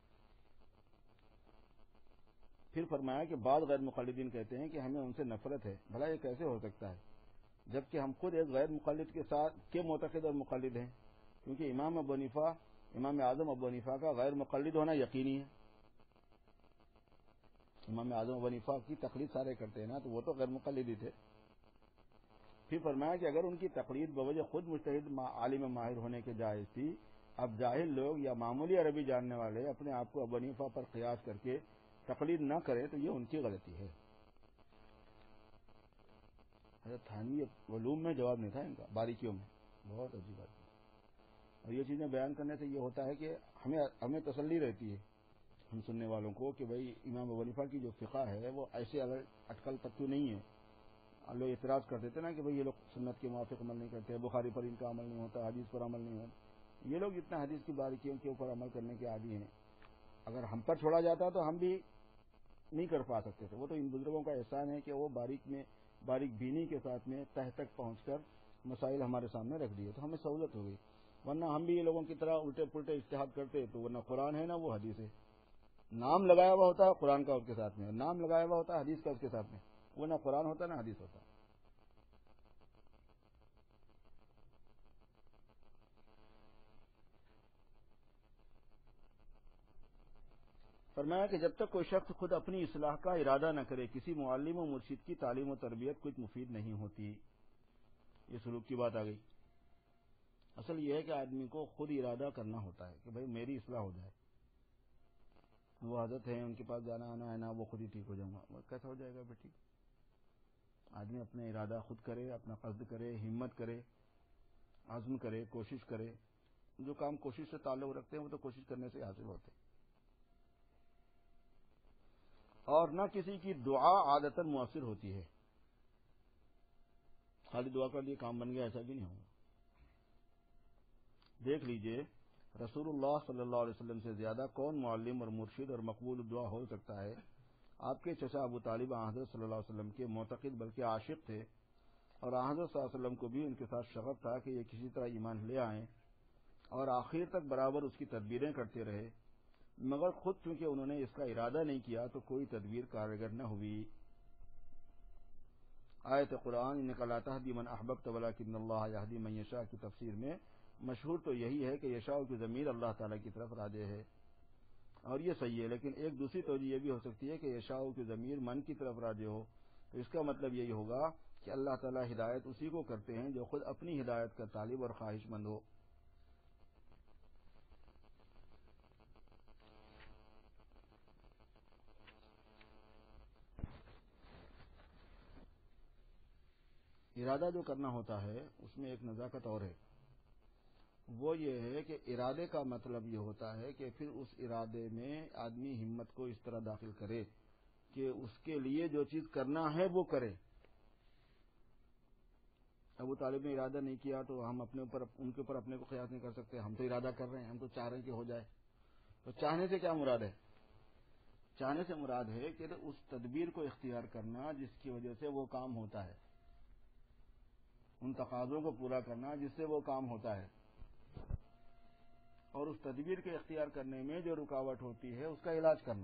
پھر فرمایا کہ بعض غیر مقلدین کہتے ہیں کہ ہمیں ان سے نفرت ہے. بھلا یہ کیسے ہو سکتا ہے جبکہ ہم خود ایک غیر مقلد کے ساتھ کے معتقد اور مقلد ہیں, کیونکہ امام ابو حنیفہ امام اعظم ابو حنیفہ کا غیر مقلد ہونا یقینی ہے. امام اعظم ابو حنیفہ کی تقلید سارے کرتے ہیں نا, تو وہ تو غیر مقلد ہی تھے. پھر فرمایا کہ اگر ان کی تقلید بوجہ خود مجتہد عالم ماہر ہونے کے جائز تھی, اب جاہل لوگ یا معمولی عربی جاننے والے اپنے آپ کو ابو حنیفہ پر قیاس کر کے تقلید نہ کریں تو یہ ان کی غلطی ہے. حضرت تھانوی علوم میں جواب نہیں تھا ان کا, باریکیوں میں. بہت عجیب بات ہے. اور یہ چیزیں بیان کرنے سے یہ ہوتا ہے کہ ہمیں ہمیں تسلی رہتی ہے ہم سننے والوں کو کہ بھائی امام ابو حنیفہ کی جو فقہ ہے وہ ایسے اٹکل پتو نہیں ہے. لوگ اعتراض کرتے تھے نا کہ بھائی یہ لوگ سنت کے موافق عمل نہیں کرتے, بخاری پر ان کا عمل نہیں ہوتا, حدیث پر عمل نہیں ہوتا. یہ لوگ اتنا حدیث کی باریکیوں کے اوپر عمل کرنے کے عادی ہیں, اگر ہم پر چھوڑا جاتا تو ہم بھی نہیں کر پا سکتے تھے. وہ تو ان بزرگوں کا احسان ہے کہ وہ باریک میں باریک بینی کے ساتھ میں تہ تک پہنچ کر مسائل ہمارے سامنے رکھ دیے, تو ہمیں سہولت ہو گئی. ورنہ ہم بھی یہ لوگوں کی طرح الٹے پلٹے اجتہاد کرتے تو ورنہ قرآن ہے نا وہ حدیث ہے. نام لگایا ہوا ہوتا ہے قرآن کا اس کے ساتھ میں, نام لگایا ہوا ہوتا ہے حدیث کا اس کے ساتھ میں, وہ نہ قرآن ہوتا نہ حدیث ہوتا. فرمایا کہ جب تک کوئی شخص خود اپنی اصلاح کا ارادہ نہ کرے کسی معلم و مرشد کی تعلیم و تربیت کچھ مفید نہیں ہوتی. یہ سلوک کی بات آ گئی. اصل یہ ہے کہ آدمی کو خود ارادہ کرنا ہوتا ہے کہ بھائی میری اصلاح ہو جائے. وہ عادت ہے ان کے پاس جانا آنا ہے نا, وہ خود ہی ٹھیک ہو جاؤں گا. وہ کیسا ہو جائے گا بیٹی؟ آدمی اپنے ارادہ خود کرے, اپنا قصد کرے, ہمت کرے, عزم کرے, کوشش کرے. جو کام کوشش سے تعلق رکھتے ہیں وہ تو کوشش کرنے سے حاصل ہوتے ہیں. اور نہ کسی کی دعا عادتاً مؤثر ہوتی ہے. خالی دعا کر لیے کام بن گیا ایسا بھی نہیں ہوگا. دیکھ لیجئے رسول اللہ صلی اللہ علیہ وسلم سے زیادہ کون معلم اور مرشد اور مقبول دعا ہو سکتا ہے. آپ کے چچا ابو طالب حضرت صلی اللہ علیہ وسلم کے معتقد بلکہ عاشق تھے, اور حضرت صلی اللہ علیہ وسلم کو بھی ان کے ساتھ شغف تھا کہ یہ کسی طرح ایمان لے آئیں, اور آخر تک برابر اس کی تدبیریں کرتے رہے, مگر خود چونکہ انہوں نے اس کا ارادہ نہیں کیا تو کوئی تدبیر کارگر نہ ہوئی. آیت قرآن انک لا تہدی من احببت ولکن اللہ یہدی من یشاء کی تفسیر میں مشہور تو یہی ہے کہ یشاء کی ضمیر اللہ تعالیٰ کی طرف راجع ہے, اور یہ صحیح ہے، لیکن ایک دوسری توجہ یہ بھی ہو سکتی ہے کہ یشاء کی ضمیر من کی طرف راجع ہو، تو اس کا مطلب یہی ہوگا کہ اللہ تعالیٰ ہدایت اسی کو کرتے ہیں جو خود اپنی ہدایت کا طالب اور خواہش مند ہو۔ ارادہ جو کرنا ہوتا ہے اس میں ایک نزاکت اور ہے، وہ یہ ہے کہ ارادے کا مطلب یہ ہوتا ہے کہ پھر اس ارادے میں آدمی ہمت کو اس طرح داخل کرے کہ اس کے لیے جو چیز کرنا ہے وہ کرے۔ ابو طالب نے ارادہ نہیں کیا تو ہم اپنے اوپر ان کے اوپر اپنے کو قیاس نہیں کر سکتے، ہم تو ارادہ کر رہے ہیں، ہم تو چاہ رہے ہیں کہ ہو جائے۔ تو چاہنے سے کیا مراد ہے؟ چاہنے سے مراد ہے کہ اس تدبیر کو اختیار کرنا جس کی وجہ سے وہ کام ہوتا ہے، ان تقاضوں کو پورا کرنا جس سے وہ کام ہوتا ہے، اور اس تدبیر کے اختیار کرنے میں جو رکاوٹ ہوتی ہے اس کا علاج کرنا۔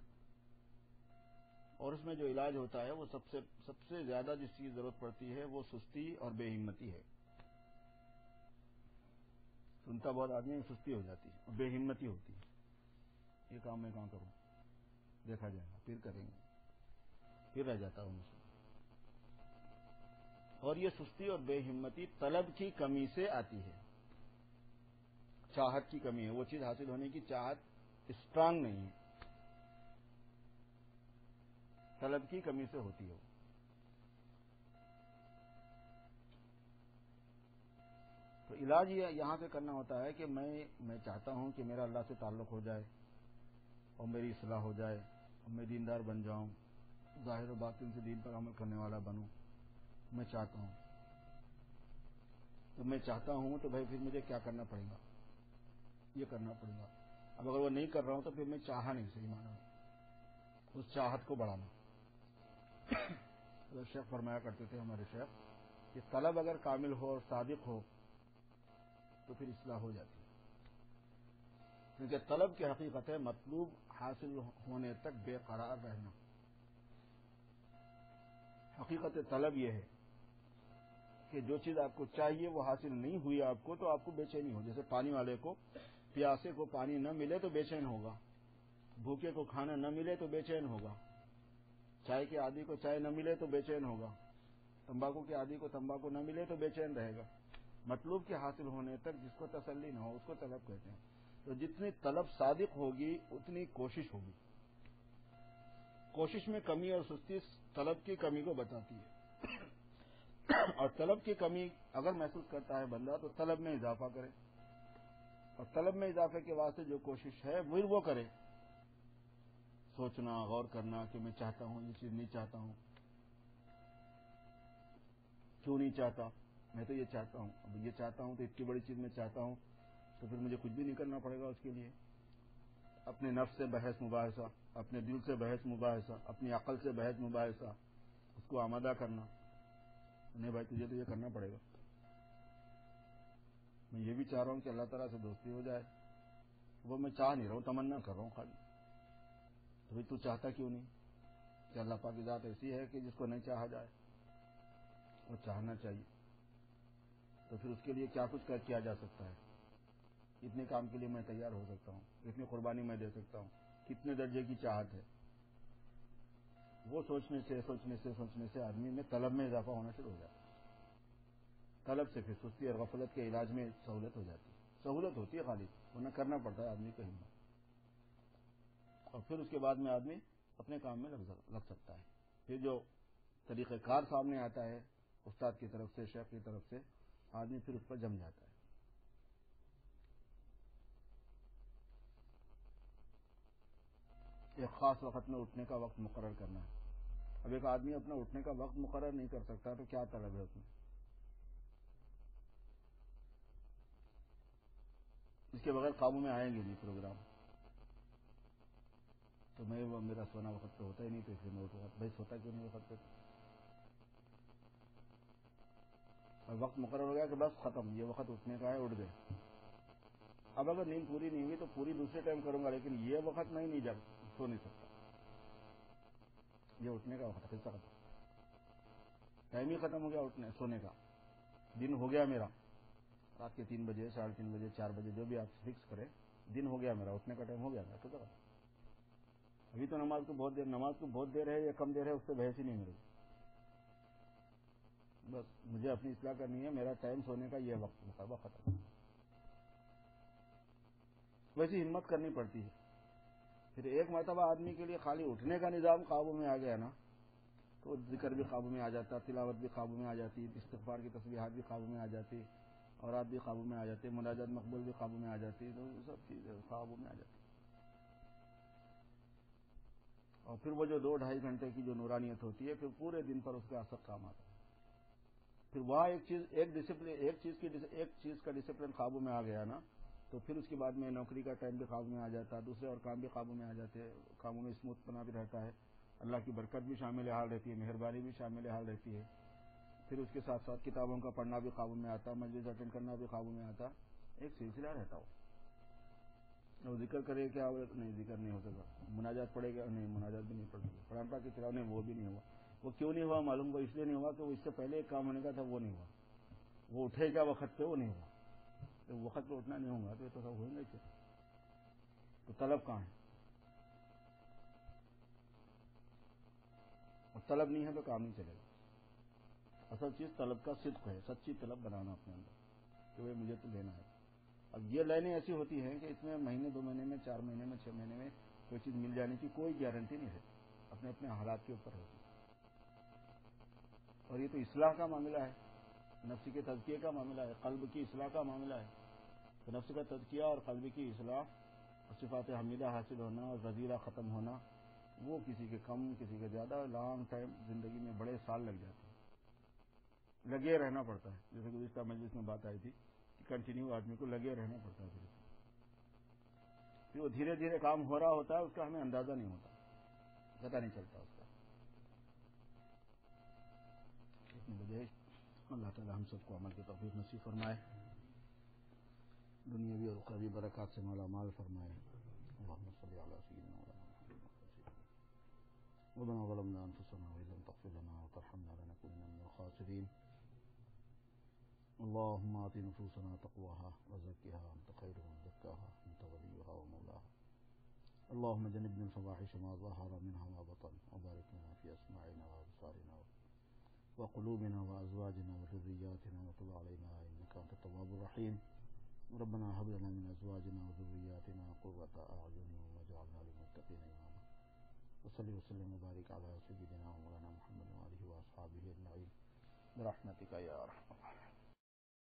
اور اس میں جو علاج ہوتا ہے وہ سب سے سب سے زیادہ جس چیز ضرورت پڑتی ہے وہ سستی اور بے ہمتی ہے۔ سنتا بہت آدمی میں سستی ہو جاتی ہے اور بے ہمتی ہوتی ہے، یہ کام میں کہاں کروں، دیکھا جائے گا، پھر کریں گے، پھر رہ جاتا ہوں اس میں۔ اور یہ سستی اور بے ہمتی طلب کی کمی سے آتی ہے، چاہت کی کمی ہے، وہ چیز حاصل ہونے کی چاہت اسٹرانگ نہیں ہے، طلب کی کمی سے ہوتی ہے۔ تو علاج یہ یہاں سے کرنا ہوتا ہے کہ میں میں چاہتا ہوں کہ میرا اللہ سے تعلق ہو جائے اور میری اصلاح ہو جائے اور میں دیندار بن جاؤں، ظاہر و باطن سے دین پر عمل کرنے والا بنوں، میں چاہتا ہوں۔ تو میں چاہتا ہوں تو بھائی پھر مجھے کیا کرنا پڑے گا؟ یہ کرنا پڑے گا۔ اب اگر وہ نہیں کر رہا ہوں تو پھر میں چاہا نہیں، صحیح معنی میں اس چاہت کو بڑھانا۔ شیخ فرمایا کرتے تھے ہمارے شیخ کہ طلب اگر کامل ہو اور صادق ہو تو پھر اصلاح ہو جاتی ہے، کیونکہ طلب کی حقیقت ہے مطلوب حاصل ہونے تک بے قرار رہنا۔ حقیقت طلب یہ ہے کہ جو چیز آپ کو چاہیے وہ حاصل نہیں ہوئی آپ کو تو آپ کو بے چینی ہو، جیسے پانی والے کو پیاسے کو پانی نہ ملے تو بے چین ہوگا، بھوکے کو کھانا نہ ملے تو بے چین ہوگا، چائے کے عادی کو چائے نہ ملے تو بے چین ہوگا، تمباکو کے عادی کو تمباکو نہ ملے تو بے چین رہے گا۔ مطلوب کے حاصل ہونے تک جس کو تسلی نہ ہو اس کو طلب کہتے ہیں۔ تو جتنی طلب صادق ہوگی اتنی کوشش ہوگی، کوشش میں کمی اور سستی طلب کی کمی کو بتاتی ہے، اور طلب کی کمی اگر محسوس کرتا ہے بندہ تو طلب میں اضافہ کرے، اور طلب میں اضافے کے واسطے جو کوشش ہے وہ وہ کرے، سوچنا غور کرنا کہ میں چاہتا ہوں یہ چیز نہیں چاہتا ہوں، کیوں نہیں چاہتا، میں تو یہ چاہتا ہوں، اب یہ چاہتا ہوں تو اتنی بڑی چیز میں چاہتا ہوں تو پھر مجھے کچھ بھی نہیں کرنا پڑے گا اس کے لیے۔ اپنے نفس سے بحث مباحثہ، اپنے دل سے بحث مباحثہ، اپنی عقل سے بحث مباحثہ، اس کو آمادہ کرنا، نہیں بھائی تجھے تو یہ کرنا پڑے گا، میں یہ بھی چاہ رہا ہوں کہ اللہ تعالیٰ سے دوستی ہو جائے، وہ میں چاہ نہیں رہا ہوں، تمنا کر رہا ہوں خالی، تو بھائی تو چاہتا کیوں نہیں؟ کہ اللہ پاک کی ذات ایسی ہے کہ جس کو نہیں چاہا جائے، وہ چاہنا چاہیے، تو پھر اس کے لیے کیا کچھ کیا جا سکتا ہے؟ اتنے کام کے لیے میں تیار ہو سکتا ہوں، اتنی قربانی میں دے سکتا ہوں، کتنے درجے کی چاہت ہے، وہ سوچنے سے سوچنے سے سوچنے سے آدمی میں طلب میں اضافہ ہونا شروع ہو جاتا ہے، طلب سے پھر سستی اور غفلت کے علاج میں سہولت ہو جاتی ہے، سہولت ہوتی ہے خالی، ورنہ کرنا پڑتا ہے آدمی کو ہمت، اور پھر اس کے بعد میں آدمی اپنے کام میں لگ سکتا ہے۔ پھر جو طریقہ کار سامنے آتا ہے استاد کی طرف سے، شیخ کی طرف سے، آدمی پھر اس پر جم جاتا ہے۔ ایک خاص وقت میں اٹھنے کا وقت مقرر کرنا ہے۔ اب ایک آدمی اپنا اٹھنے کا وقت مقرر نہیں کر سکتا تو کیا طلب ہے اس میں؟ اس کے بغیر قابو میں آئیں گے نہیں پروگرام، تو میں وہ میرا سونا وقت پہ ہوتا ہی نہیں تو اس لیے میں اٹھوں گا، بھائی سوتا کیوں نہیں وقت پہ؟ اور وقت مقرر ہو گیا کہ بس ختم، یہ وقت اٹھنے کا ہے، اٹھ گئے۔ اب اگر نیند پوری نہیں ہوئی تو پوری دوسرے ٹائم کروں گا، لیکن یہ وقت میں ہی نہیں جا سو نہیں سکتا، یہ اٹھنے کا وقت ختم، ٹائم ہی ختم ہو گیا اٹھنے سونے کا، دن ہو گیا میرا، رات کے تین بجے، ساڑھے تین بجے، چار بجے، جو بھی آپ فکس کریں، دن ہو گیا میرا، اٹھنے کا ٹائم ہو گیا میرا، تو ابھی تو نماز کو بہت دیر نماز کو بہت دیر ہے یا کم دیر ہے اس سے بحث ہی نہیں میری. بس مجھے اپنی اصلاح کرنی ہے, میرا ٹائم سونے کا یہ وقت ہوتا ہے, وقت ہے. ویسی ہمت کرنی پڑتی ہے. پھر ایک مرتبہ آدمی کے لیے خالی اٹھنے کا نظام قابو میں آ گیا نا تو ذکر بھی قابو میں آ جاتا, تلاوت بھی قابو میں آ جاتی, استغفار کی تسبیحات بھی قابو میں آ جاتی, اورات بھی قابو میں آ جاتی, مناجات مقبول بھی قابو میں آ جاتی, تو سب چیزیں قابو میں آ جاتی. اور پھر وہ جو دو ڈھائی گھنٹے کی جو نورانیت ہوتی ہے پھر پورے دن پر اس کا اثر کام آتا ہے. پھر وہاں ایک چیز ایک ڈسپلن ایک چیز کی ایک چیز کا ڈسپلن قابو میں آ گیا نا تو پھر اس کے بعد میں نوکری کا ٹائم بھی قابو میں آ جاتا ہے, دوسرے اور کام بھی قابو میں آ جاتے ہیں, کاموں میں اسموتھ پنا بھی رہتا ہے, اللہ کی برکت بھی شامل حال رہتی ہے, مہربانی بھی شامل حال رہتی ہے. پھر اس کے ساتھ ساتھ کتابوں کا پڑھنا بھی قابو میں آتا, مجلس اٹینڈ کرنا بھی قابو میں آتا, ایک سلسلہ رہتا ہو. وہ ذکر کرے کیا نہیں, ذکر نہیں ہو سکا, مناجات پڑھے گا نہیں, مناجات بھی نہیں پڑھ سکے, قرآن پاک کی تلاوت نہیں, وہ بھی نہیں ہوا. وہ کیوں نہیں ہوا معلوم, وہ اس لیے نہیں ہوا کہ وہ اس سے پہلے ایک کام ہونے کا تھا, وہ نہیں ہوا. وہ اٹھے کیا وقت پہ, وہ نہیں ہوا. تو وقت پہ اٹھنا نہیں ہوگا تو یہ تو سب ہوئیں گے کیا. تو طلب کہاں ہے, اور طلب نہیں ہے تو کام نہیں چلے گا. اصل چیز طلب کا صدق ہے, سچی طلب بنانا اپنے اندر کہ وہ مجھے تو لینا ہے. اب یہ لائنیں ایسی ہوتی ہیں کہ اس میں مہینے دو مہینے میں, چار مہینے میں, چھ مہینے میں کوئی چیز مل جانے کی کوئی گارنٹی نہیں ہے, اپنے اپنے حالات کے اوپر ہوتی ہے. اور یہ تو اصلاح کا معاملہ ہے, نفس کے تزکیے کا معاملہ ہے, قلب کی اصلاح کا معاملہ ہے. تو نفس کا تزکیہ اور قلب کی اصلاح, صفات حمیدہ حاصل ہونا اور رذیلہ ختم ہونا, وہ کسی کے کم کسی کے زیادہ لانگ ٹائم زندگی میں بڑے سال لگ جاتے ہیں. لگے رہنا پڑتا ہے, جیسے گزشتہ مجلس میں بات آئی تھی کہ کنٹینیو آدمی کو لگے رہنا پڑتا ہے. پھر وہ دھیرے دھیرے کام ہو رہا ہوتا ہے, اس کا ہمیں اندازہ نہیں ہوتا, پتہ نہیں چلتا اس کا. اتنی وجہ اللہ تعالی ہم سب کو عمل کی توفیق نصیب فرمائے, دنیاوی اور اخروی برکات سے مالا مال فرمائے. اللهم صل على سيدنا مولانا محمد. ربنا ظلمنا انفسنا وان لم تغفر لنا وترحمنا لنكونن من الخاسرين. اللهم آت نفوسنا تقواها وزكها أنت خير من زكاها أنت وليها ومولاها. اللهم جنبنا الفواحش ما ظهر منها ما بطن, وبارك لنا في أسماعنا وأبصارنا وقلوبنا وأزواجنا وذرياتنا, وتب علينا إنك أنت التواب الرحيم. ربنا هب لنا من أزواجنا وذرياتنا قرة أعين واجعلنا للمتقين إماما. وصلي وسلم وبارك على سيدنا ومولانا محمد وآله وأصحابه أجمعين برحمتك يا أرحم الراحمين.